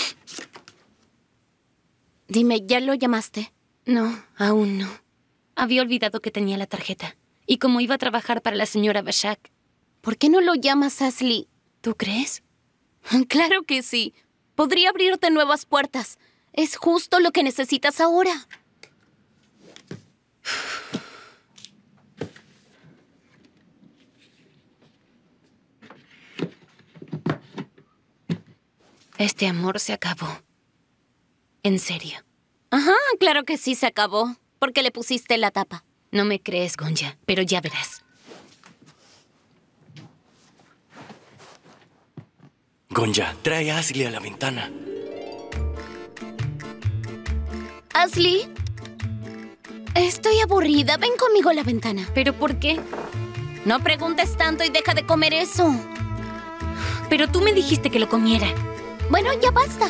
Dime, ¿ya lo llamaste? No, aún no. Había olvidado que tenía la tarjeta. Y como iba a trabajar para la señora Bashak... ¿Por qué no lo llamas, Ashley? ¿Tú crees? Claro que sí. Podría abrirte nuevas puertas. Es justo lo que necesitas ahora. Este amor se acabó. En serio. Ajá, claro que sí se acabó. Porque le pusiste la tapa. No me crees, Gonja, pero ya verás. Gonja, trae a Ashley a la ventana. Ashley, estoy aburrida. Ven conmigo a la ventana. ¿Pero por qué? No preguntes tanto y deja de comer eso. Pero tú me dijiste que lo comiera. Bueno, ya basta.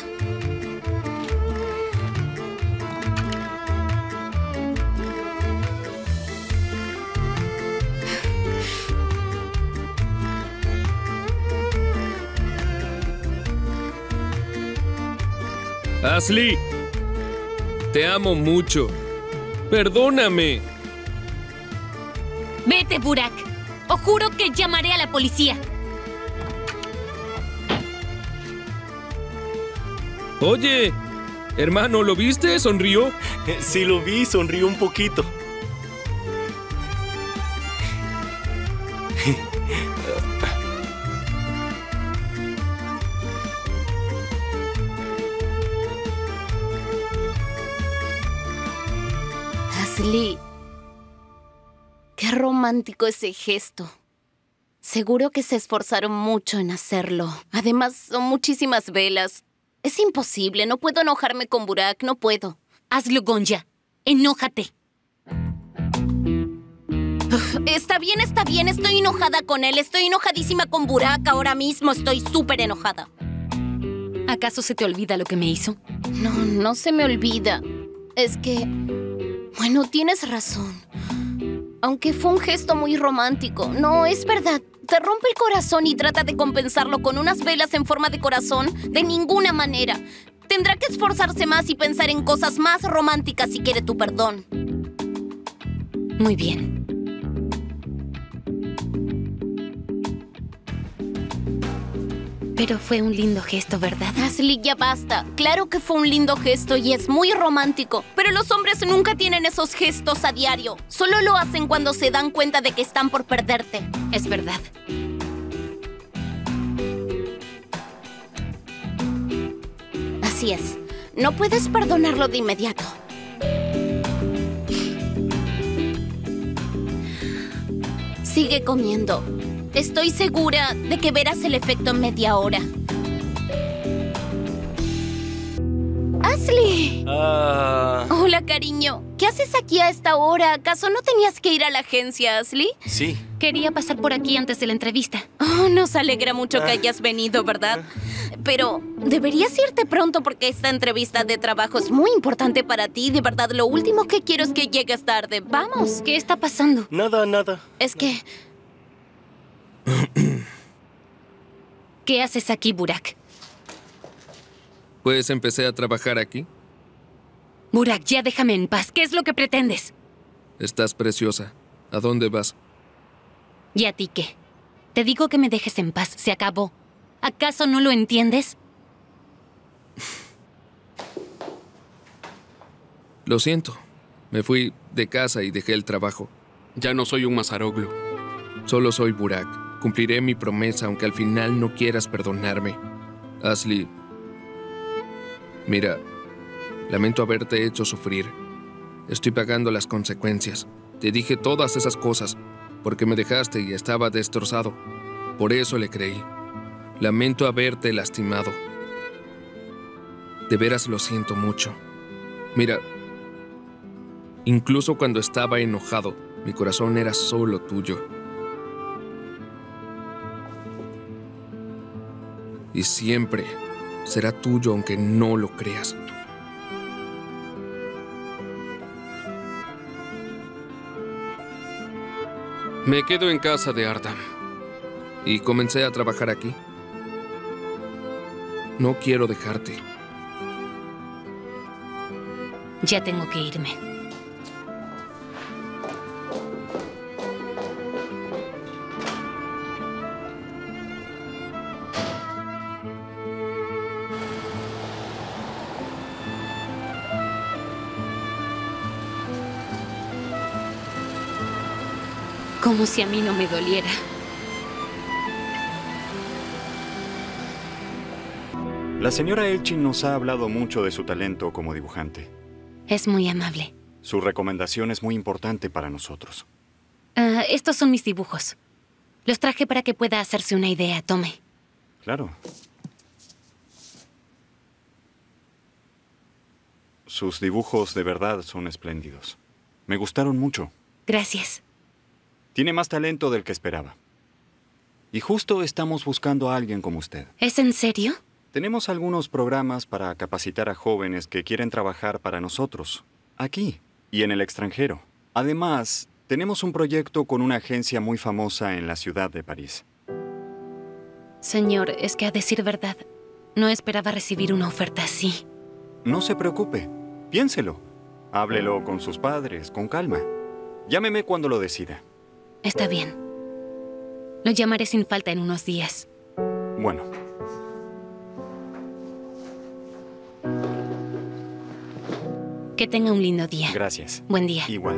Ashley, te amo mucho. Perdóname. Vete, Burak. O juro que llamaré a la policía. Oye, hermano, ¿lo viste? ¿Sonrió? Sí lo vi, sonrió un poquito. Ashley, qué romántico ese gesto. Seguro que se esforzaron mucho en hacerlo. Además, son muchísimas velas. Es imposible, no puedo enojarme con Burak, no puedo. Hazlo, Gonja. Enójate. Uf, está bien, está bien, estoy enojada con él. Estoy enojadísima con Burak ahora mismo. Estoy súper enojada. ¿Acaso se te olvida lo que me hizo? No, no se me olvida. Es que... Bueno, tienes razón. Aunque fue un gesto muy romántico. No, es verdad. Te rompe el corazón y trata de compensarlo con unas velas en forma de corazón. De ninguna manera. Tendrá que esforzarse más y pensar en cosas más románticas si quiere tu perdón. Muy bien. Pero fue un lindo gesto, ¿verdad? Ashley, ya basta. Claro que fue un lindo gesto y es muy romántico. Pero los hombres nunca tienen esos gestos a diario. Solo lo hacen cuando se dan cuenta de que están por perderte. Es verdad. Así es. No puedes perdonarlo de inmediato. Sigue comiendo. Estoy segura de que verás el efecto en media hora. ¡Ashley! Ah... Hola, cariño. ¿Qué haces aquí a esta hora? ¿Acaso no tenías que ir a la agencia, Ashley? Sí. Quería pasar por aquí antes de la entrevista. Oh, nos alegra mucho que hayas venido, ¿verdad? Pero deberías irte pronto porque esta entrevista de trabajo es muy importante para ti. De verdad, lo último que quiero es que llegues tarde. ¡Vamos! ¿Qué está pasando? Nada, nada. Es que... ¿Qué haces aquí, Burak? Pues empecé a trabajar aquí. Burak, ya déjame en paz. ¿Qué es lo que pretendes? Estás preciosa. ¿A dónde vas? ¿Y a ti qué? Te digo que me dejes en paz. Se acabó. ¿Acaso no lo entiendes? Lo siento. Me fui de casa y dejé el trabajo. Ya no soy un Mazaroglu. Solo soy Burak. Cumpliré mi promesa aunque al final no quieras perdonarme. Ashley. Mira, lamento haberte hecho sufrir. Estoy pagando las consecuencias. Te dije todas esas cosas porque me dejaste y estaba destrozado. Por eso le creí. Lamento haberte lastimado. De veras lo siento mucho. Mira, incluso cuando estaba enojado, mi corazón era solo tuyo. Y siempre será tuyo aunque no lo creas. Me quedo en casa de Artam. Y comencé a trabajar aquí. No quiero dejarte. Ya tengo que irme. Como si a mí no me doliera. La señora Elchin nos ha hablado mucho de su talento como dibujante. Es muy amable. Su recomendación es muy importante para nosotros. Uh, estos son mis dibujos. Los traje para que pueda hacerse una idea. Tome. Claro. Sus dibujos de verdad son espléndidos. Me gustaron mucho. Gracias. Tiene más talento del que esperaba. Y justo estamos buscando a alguien como usted. ¿Es en serio? Tenemos algunos programas para capacitar a jóvenes que quieren trabajar para nosotros, aquí y en el extranjero. Además, tenemos un proyecto con una agencia muy famosa en la ciudad de París. Señor, es que a decir verdad, no esperaba recibir una oferta así. No se preocupe. Piénselo. Háblelo con sus padres, con calma. Llámeme cuando lo decida. Está bien. Lo llamaré sin falta en unos días. Bueno. Que tenga un lindo día. Gracias. Buen día. Igual.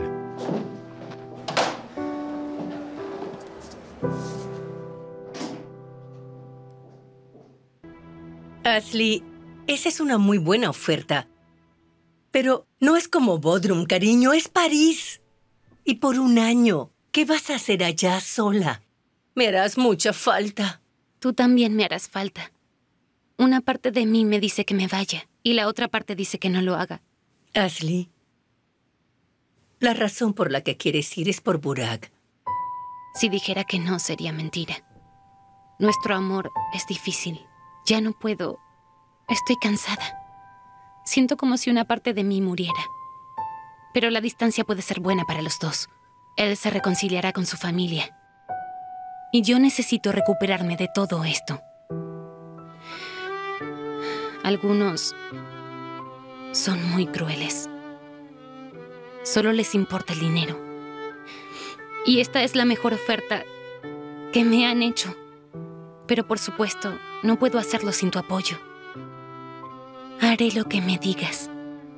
Ashley, esa es una muy buena oferta. Pero no es como Bodrum, cariño, es París. Y por un año, ¿qué vas a hacer allá sola? Me harás mucha falta. Tú también me harás falta. Una parte de mí me dice que me vaya y la otra parte dice que no lo haga. Ashley, la razón por la que quieres ir es por Burak. Si dijera que no, sería mentira. Nuestro amor es difícil. Ya no puedo. Estoy cansada. Siento como si una parte de mí muriera. Pero la distancia puede ser buena para los dos. Él se reconciliará con su familia. Y yo necesito recuperarme de todo esto. Algunos son muy crueles. Solo les importa el dinero. Y esta es la mejor oferta que me han hecho. Pero por supuesto, no puedo hacerlo sin tu apoyo. Haré lo que me digas.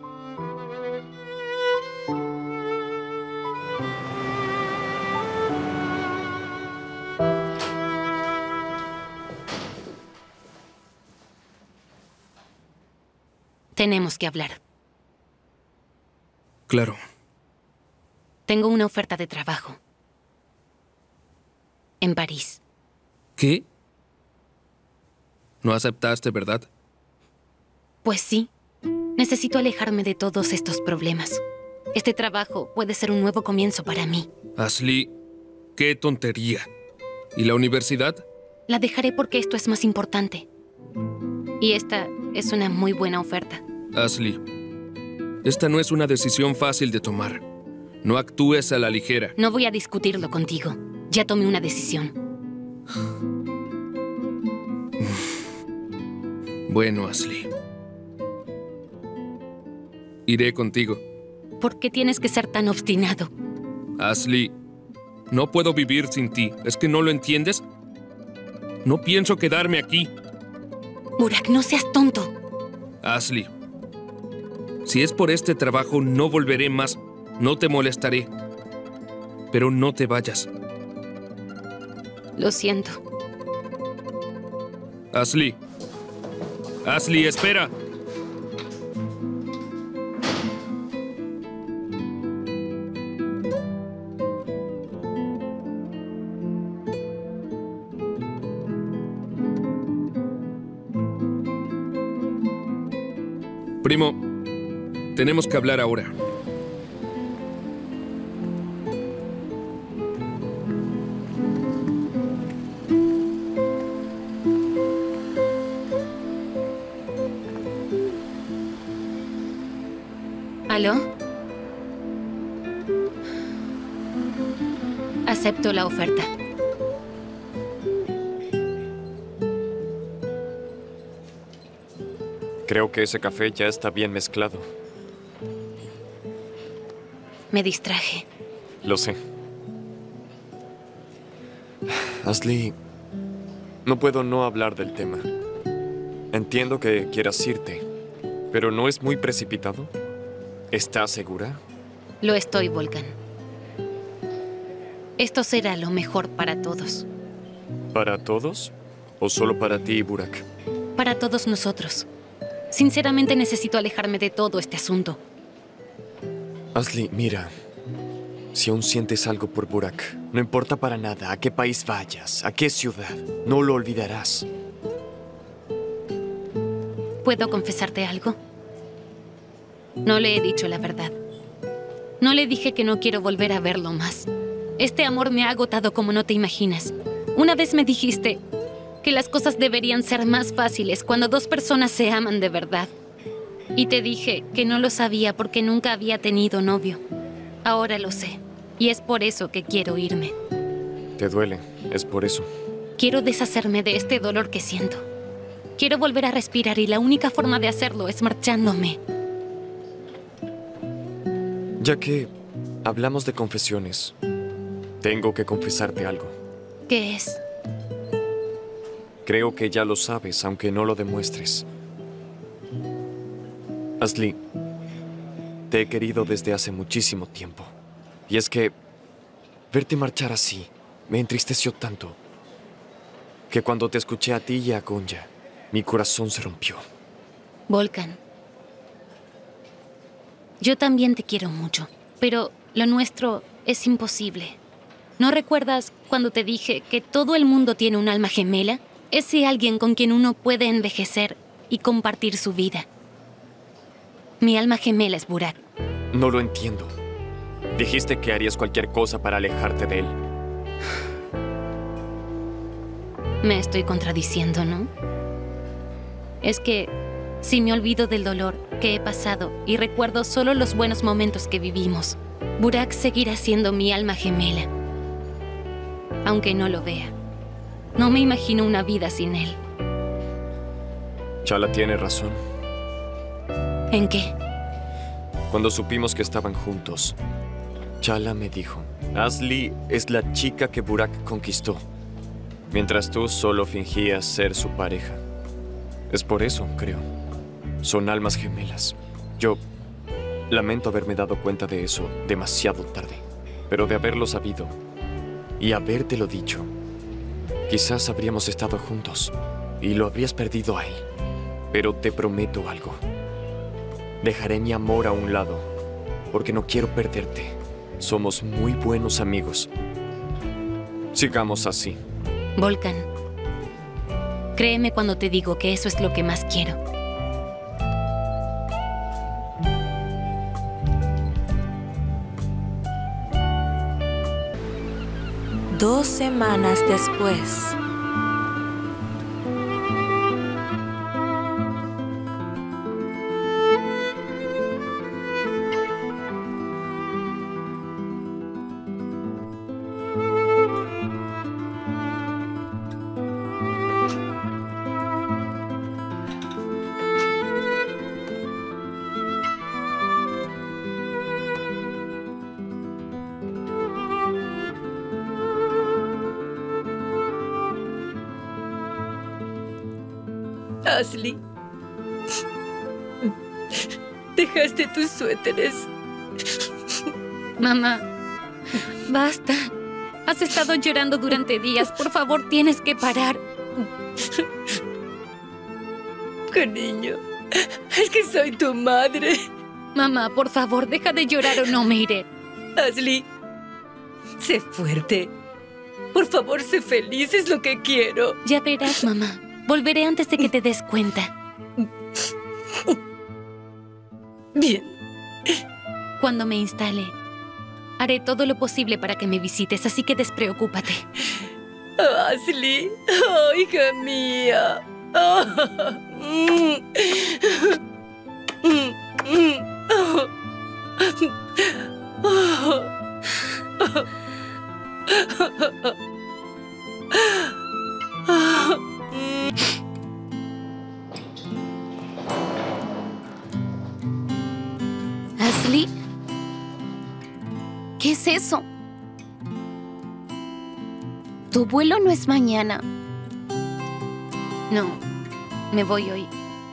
Tenemos que hablar. Claro. Tengo una oferta de trabajo. En París. ¿Qué? ¿No aceptaste, verdad? Pues sí. Necesito alejarme de todos estos problemas. Este trabajo puede ser un nuevo comienzo para mí. Ashley, qué tontería. ¿Y la universidad? La dejaré porque esto es más importante. Y esta es una muy buena oferta. Ashley, esta no es una decisión fácil de tomar. No actúes a la ligera. No voy a discutirlo contigo. Ya tomé una decisión. Bueno, Ashley, Iré contigo. ¿Por qué tienes que ser tan obstinado? Ashley, no puedo vivir sin ti. ¿Es que no lo entiendes? No pienso quedarme aquí. Burak, no seas tonto. Ashley, si es por este trabajo, no volveré más. No te molestaré. Pero no te vayas. Lo siento. Ashley. Ashley, espera. Primo, tenemos que hablar ahora. ¿Aló? Acepto la oferta. Creo que ese café ya está bien mezclado. Me distraje. Lo sé. Ashley, no puedo no hablar del tema. Entiendo que quieras irte, pero ¿no es muy precipitado? ¿Estás segura? Lo estoy, Volkan. Esto será lo mejor para todos. ¿Para todos? ¿O solo para ti y Burak? Para todos nosotros. Sinceramente necesito alejarme de todo este asunto. Ashley, mira. Si aún sientes algo por Burak, no importa para nada a qué país vayas, a qué ciudad, no lo olvidarás. ¿Puedo confesarte algo? No le he dicho la verdad. No le dije que no quiero volver a verlo más. Este amor me ha agotado como no te imaginas. Una vez me dijiste que las cosas deberían ser más fáciles cuando dos personas se aman de verdad. Y te dije que no lo sabía porque nunca había tenido novio. Ahora lo sé. Y es por eso que quiero irme. Te duele, es por eso. Quiero deshacerme de este dolor que siento. Quiero volver a respirar y la única forma de hacerlo es marchándome. Ya que hablamos de confesiones, tengo que confesarte algo. ¿Qué es? Creo que ya lo sabes, aunque no lo demuestres. Ashley, te he querido desde hace muchísimo tiempo. Y es que verte marchar así me entristeció tanto que cuando te escuché a ti y a Gonja, mi corazón se rompió. Volkan, yo también te quiero mucho, pero lo nuestro es imposible. ¿No recuerdas cuando te dije que todo el mundo tiene un alma gemela? Ese alguien con quien uno puede envejecer y compartir su vida. Mi alma gemela es Burak. No lo entiendo. Dijiste que harías cualquier cosa para alejarte de él. Me estoy contradiciendo, ¿no? Es que si me olvido del dolor que he pasado y recuerdo solo los buenos momentos que vivimos, Burak seguirá siendo mi alma gemela. Aunque no lo vea. No me imagino una vida sin él. Chala tiene razón. ¿En qué? Cuando supimos que estaban juntos, Chala me dijo, Ashley es la chica que Burak conquistó, mientras tú solo fingías ser su pareja. Es por eso, creo. Son almas gemelas. Yo lamento haberme dado cuenta de eso demasiado tarde, pero de haberlo sabido y habértelo dicho, quizás habríamos estado juntos y lo habrías perdido a él. Pero te prometo algo. Dejaré mi amor a un lado, porque no quiero perderte. Somos muy buenos amigos. Sigamos así. Volkan, créeme cuando te digo que eso es lo que más quiero. Dos semanas después. Ashley, dejaste tus suéteres. Mamá, basta. Has estado llorando durante días. Por favor, tienes que parar. Cariño, es que soy tu madre. Mamá, por favor, deja de llorar o no me iré. Ashley, sé fuerte. Por favor, sé feliz, es lo que quiero. Ya verás, mamá. Volveré antes de que te des cuenta. Bien. Cuando me instale, haré todo lo posible para que me visites, así que despreocúpate. Oh, Ashley, oh, hija mía. Oh. Mm. Mm. Mm. Oh. Oh. Oh. Oh. Mm. Ashley, ¿qué es eso? Tu vuelo no es mañana. No, me voy hoy.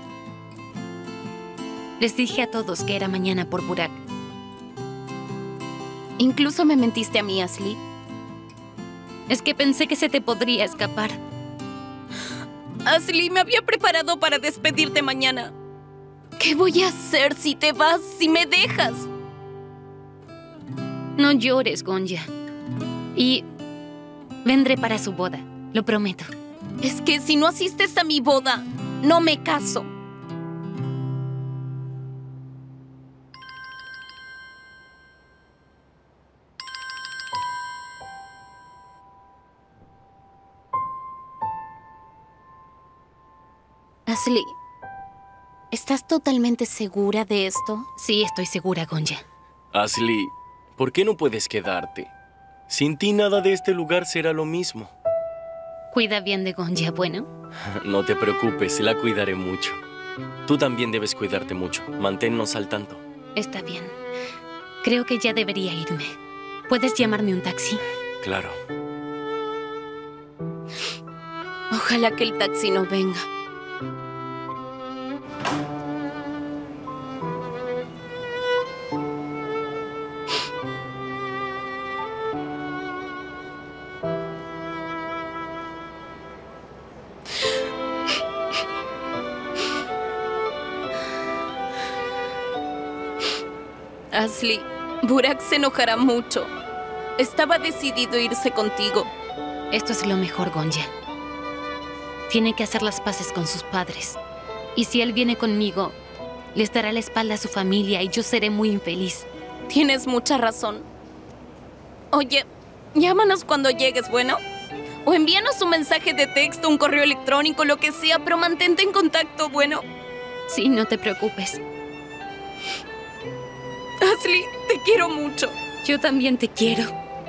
Les dije a todos que era mañana por Burak. Incluso me mentiste a mí, Ashley. Es que pensé que se te podría escapar. Ashley, me había preparado para despedirte mañana. ¿Qué voy a hacer si te vas, si me dejas? No llores, Gonja. Y vendré para su boda, lo prometo. Es que si no asistes a mi boda, no me caso. Ashley, ¿estás totalmente segura de esto? Sí, estoy segura, Gonja. Ashley, ¿por qué no puedes quedarte? Sin ti nada de este lugar será lo mismo. Cuida bien de Gonja, ¿bueno? No te preocupes, la cuidaré mucho. Tú también debes cuidarte mucho. Manténnos al tanto. Está bien. Creo que ya debería irme. ¿Puedes llamarme un taxi? Claro. Ojalá que el taxi no venga. Ashley, Burak se enojará mucho. Estaba decidido a irse contigo. Esto es lo mejor, Gonja. Tiene que hacer las paces con sus padres. Y si él viene conmigo, les dará la espalda a su familia y yo seré muy infeliz. Tienes mucha razón. Oye, llámanos cuando llegues, ¿bueno? O envíanos un mensaje de texto, un correo electrónico, lo que sea, pero mantente en contacto, ¿bueno? Sí, no te preocupes. Ashley, te quiero mucho. Yo también te quiero.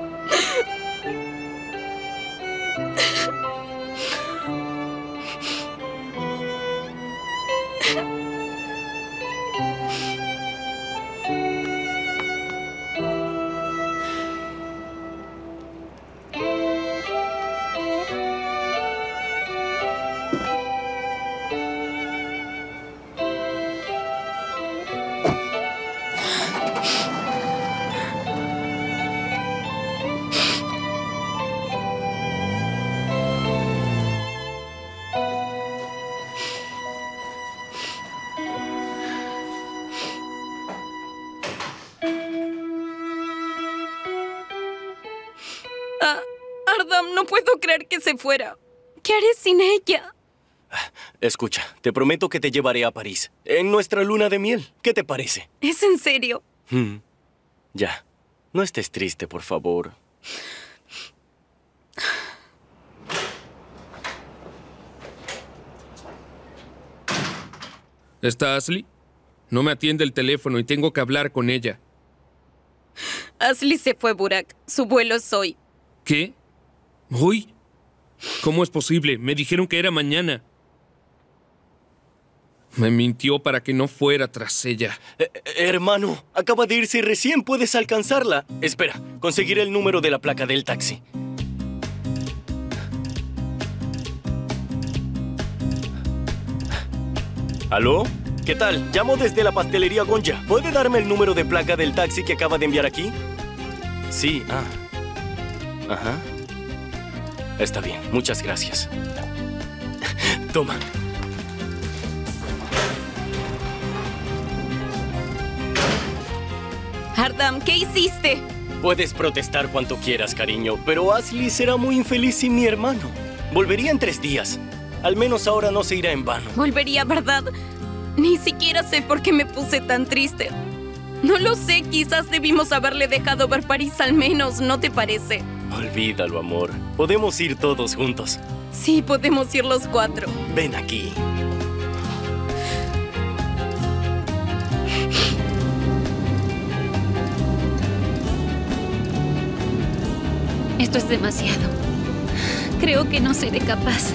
No puedo creer que se fuera. ¿Qué haré sin ella? Escucha, te prometo que te llevaré a París, en nuestra luna de miel. ¿Qué te parece? ¿Es en serio? Hmm. Ya. No estés triste, por favor. ¿Está Ashley? No me atiende el teléfono y tengo que hablar con ella. Ashley se fue, Burak. Su vuelo es hoy. ¿Qué? ¿Hoy? ¿Cómo es posible? Me dijeron que era mañana. Me mintió para que no fuera tras ella. Eh, hermano, acaba de irse y recién puedes alcanzarla. Espera, conseguiré el número de la placa del taxi. ¿Aló? ¿Qué tal? Llamo desde la pastelería Gonja. ¿Puede darme el número de placa del taxi que acaba de enviar aquí? Sí, ah. Ajá. Está bien, muchas gracias. Toma. Ardam, ¿qué hiciste? Puedes protestar cuanto quieras, cariño, pero Ashley será muy infeliz sin mi hermano. Volvería en tres días. Al menos ahora no se irá en vano. Volvería, ¿verdad? Ni siquiera sé por qué me puse tan triste. No lo sé, quizás debimos haberle dejado ver París al menos, ¿no te parece? Olvídalo, amor. Podemos ir todos juntos. Sí, podemos ir los cuatro. Ven aquí. Esto es demasiado. Creo que no seré capaz.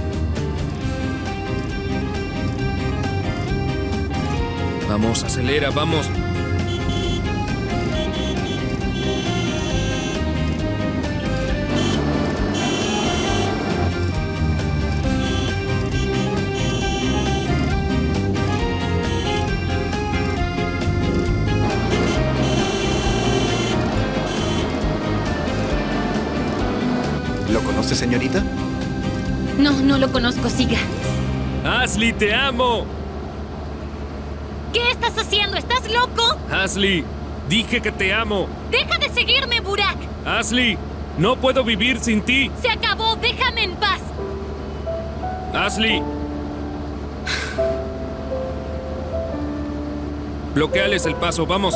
Vamos, acelera, vamos. ¿Lo conoce, señorita? No, no lo conozco, siga. Ashley, te amo. ¿Qué estás haciendo? ¿Estás loco? Ashley, dije que te amo. ¡Deja de seguirme, Burak! Ashley, no puedo vivir sin ti. ¡Se acabó! ¡Déjame en paz! Ashley. Bloqueales el paso, vamos.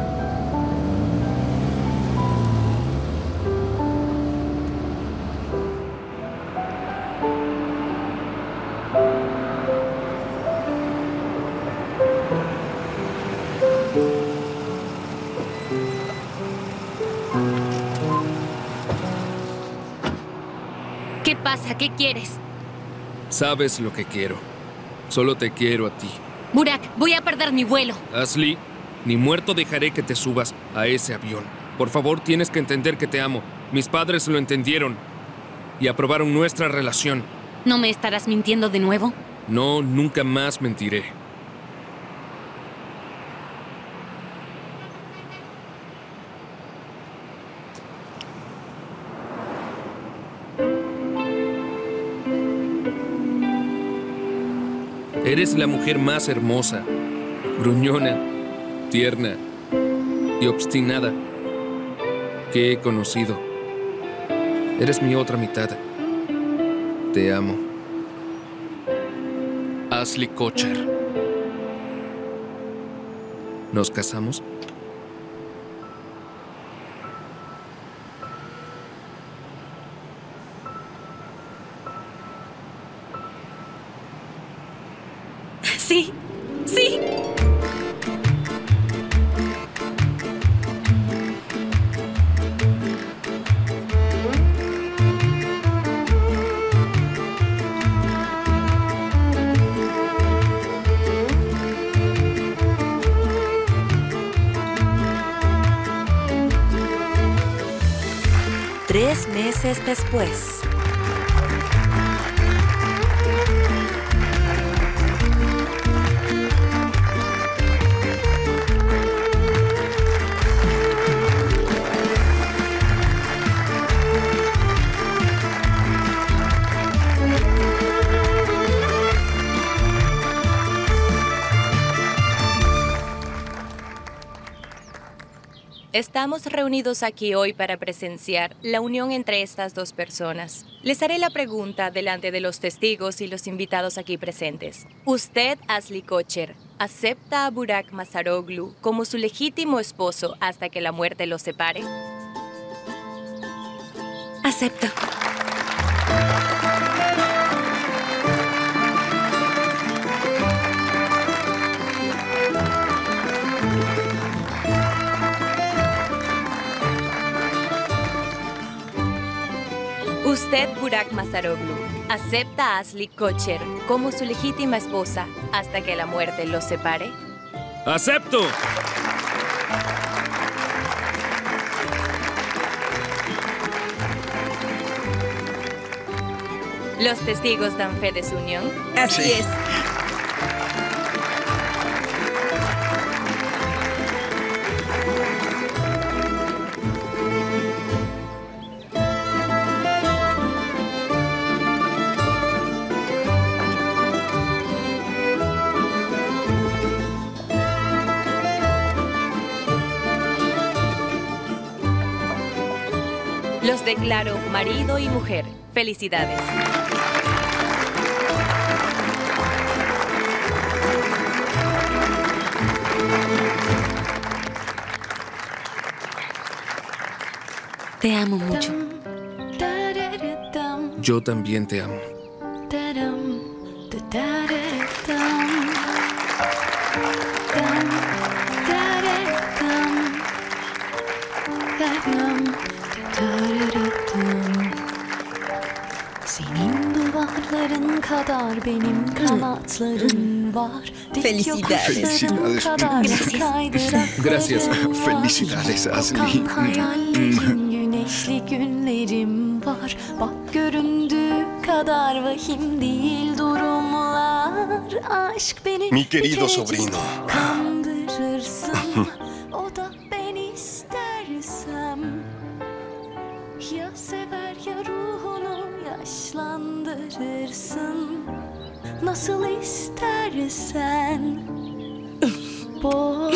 ¿Qué pasa? ¿Qué quieres? Sabes lo que quiero. Solo te quiero a ti. Burak, voy a perder mi vuelo. Ashley, ni muerto dejaré que te subas a ese avión. Por favor, tienes que entender que te amo. Mis padres lo entendieron y aprobaron nuestra relación. ¿No me estarás mintiendo de nuevo? No, nunca más mentiré. Eres la mujer más hermosa, gruñona, tierna y obstinada que he conocido. Eres mi otra mitad. Te amo. Ashley Kutcher. ¿Nos casamos? Sí, sí. Tres meses después. Estamos reunidos aquí hoy para presenciar la unión entre estas dos personas. Les haré la pregunta delante de los testigos y los invitados aquí presentes. ¿Usted, Ashley Kutcher, acepta a Burak Masaroglu como su legítimo esposo hasta que la muerte los separe? Acepto. ¿Usted, Burak Masaroglu, acepta a Ashley Kutcher como su legítima esposa hasta que la muerte los separe? ¡Acepto! ¿Los testigos dan fe de su unión? Así Sí. es. Los declaro marido y mujer. Felicidades. Te amo mucho. Yo también te amo. Senin duvarların kadar benim kanatlarım var. Felicidades. Felicidades. Gracias. Felicidades, Asli. Güneşli günlerim var. Bak göründüğü kadar vahim değil durumlar. Aşk beni Mi querido sobrino. kandırırsın. O da ben istersem. Ya sever ya ruhunu yaşlandırırsın. Nasıl istersen. Boş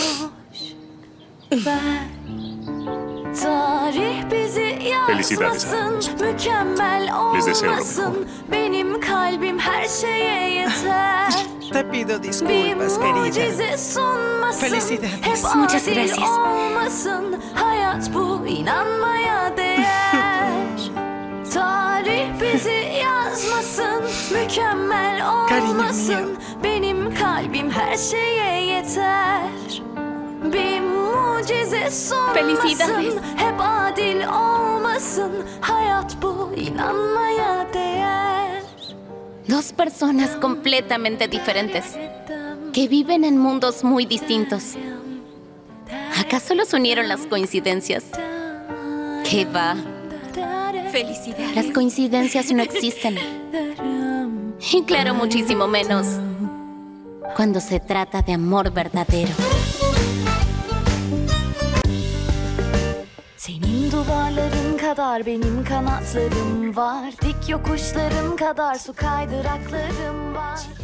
ver. Tarih bizi yazmasın, mükemmel olmasın. Benim kalbim her şeye yeter. Te pido disculpas, Bir querida. mucize sunmasın, Felicidades. hep Muchas adil gracias. olmasın. Hayat bu, inanmaya değer. Tarih bizi yazmasın, mükemmel olmasın. Benim kalbim her şeye yeter. Bir mucize sunmasın, Felicidades. hep adil olmasın. Hayat bu, inanmaya değer. Dos personas completamente diferentes, que viven en mundos muy distintos. ¿Acaso los unieron las coincidencias? ¿Qué va? Felicidades. Las coincidencias no existen. Y claro, muchísimo menos cuando se trata de amor verdadero. Senin duvarların kadar benim kanatlarım var. Dik yokuşların kadar su kaydıraklarım var.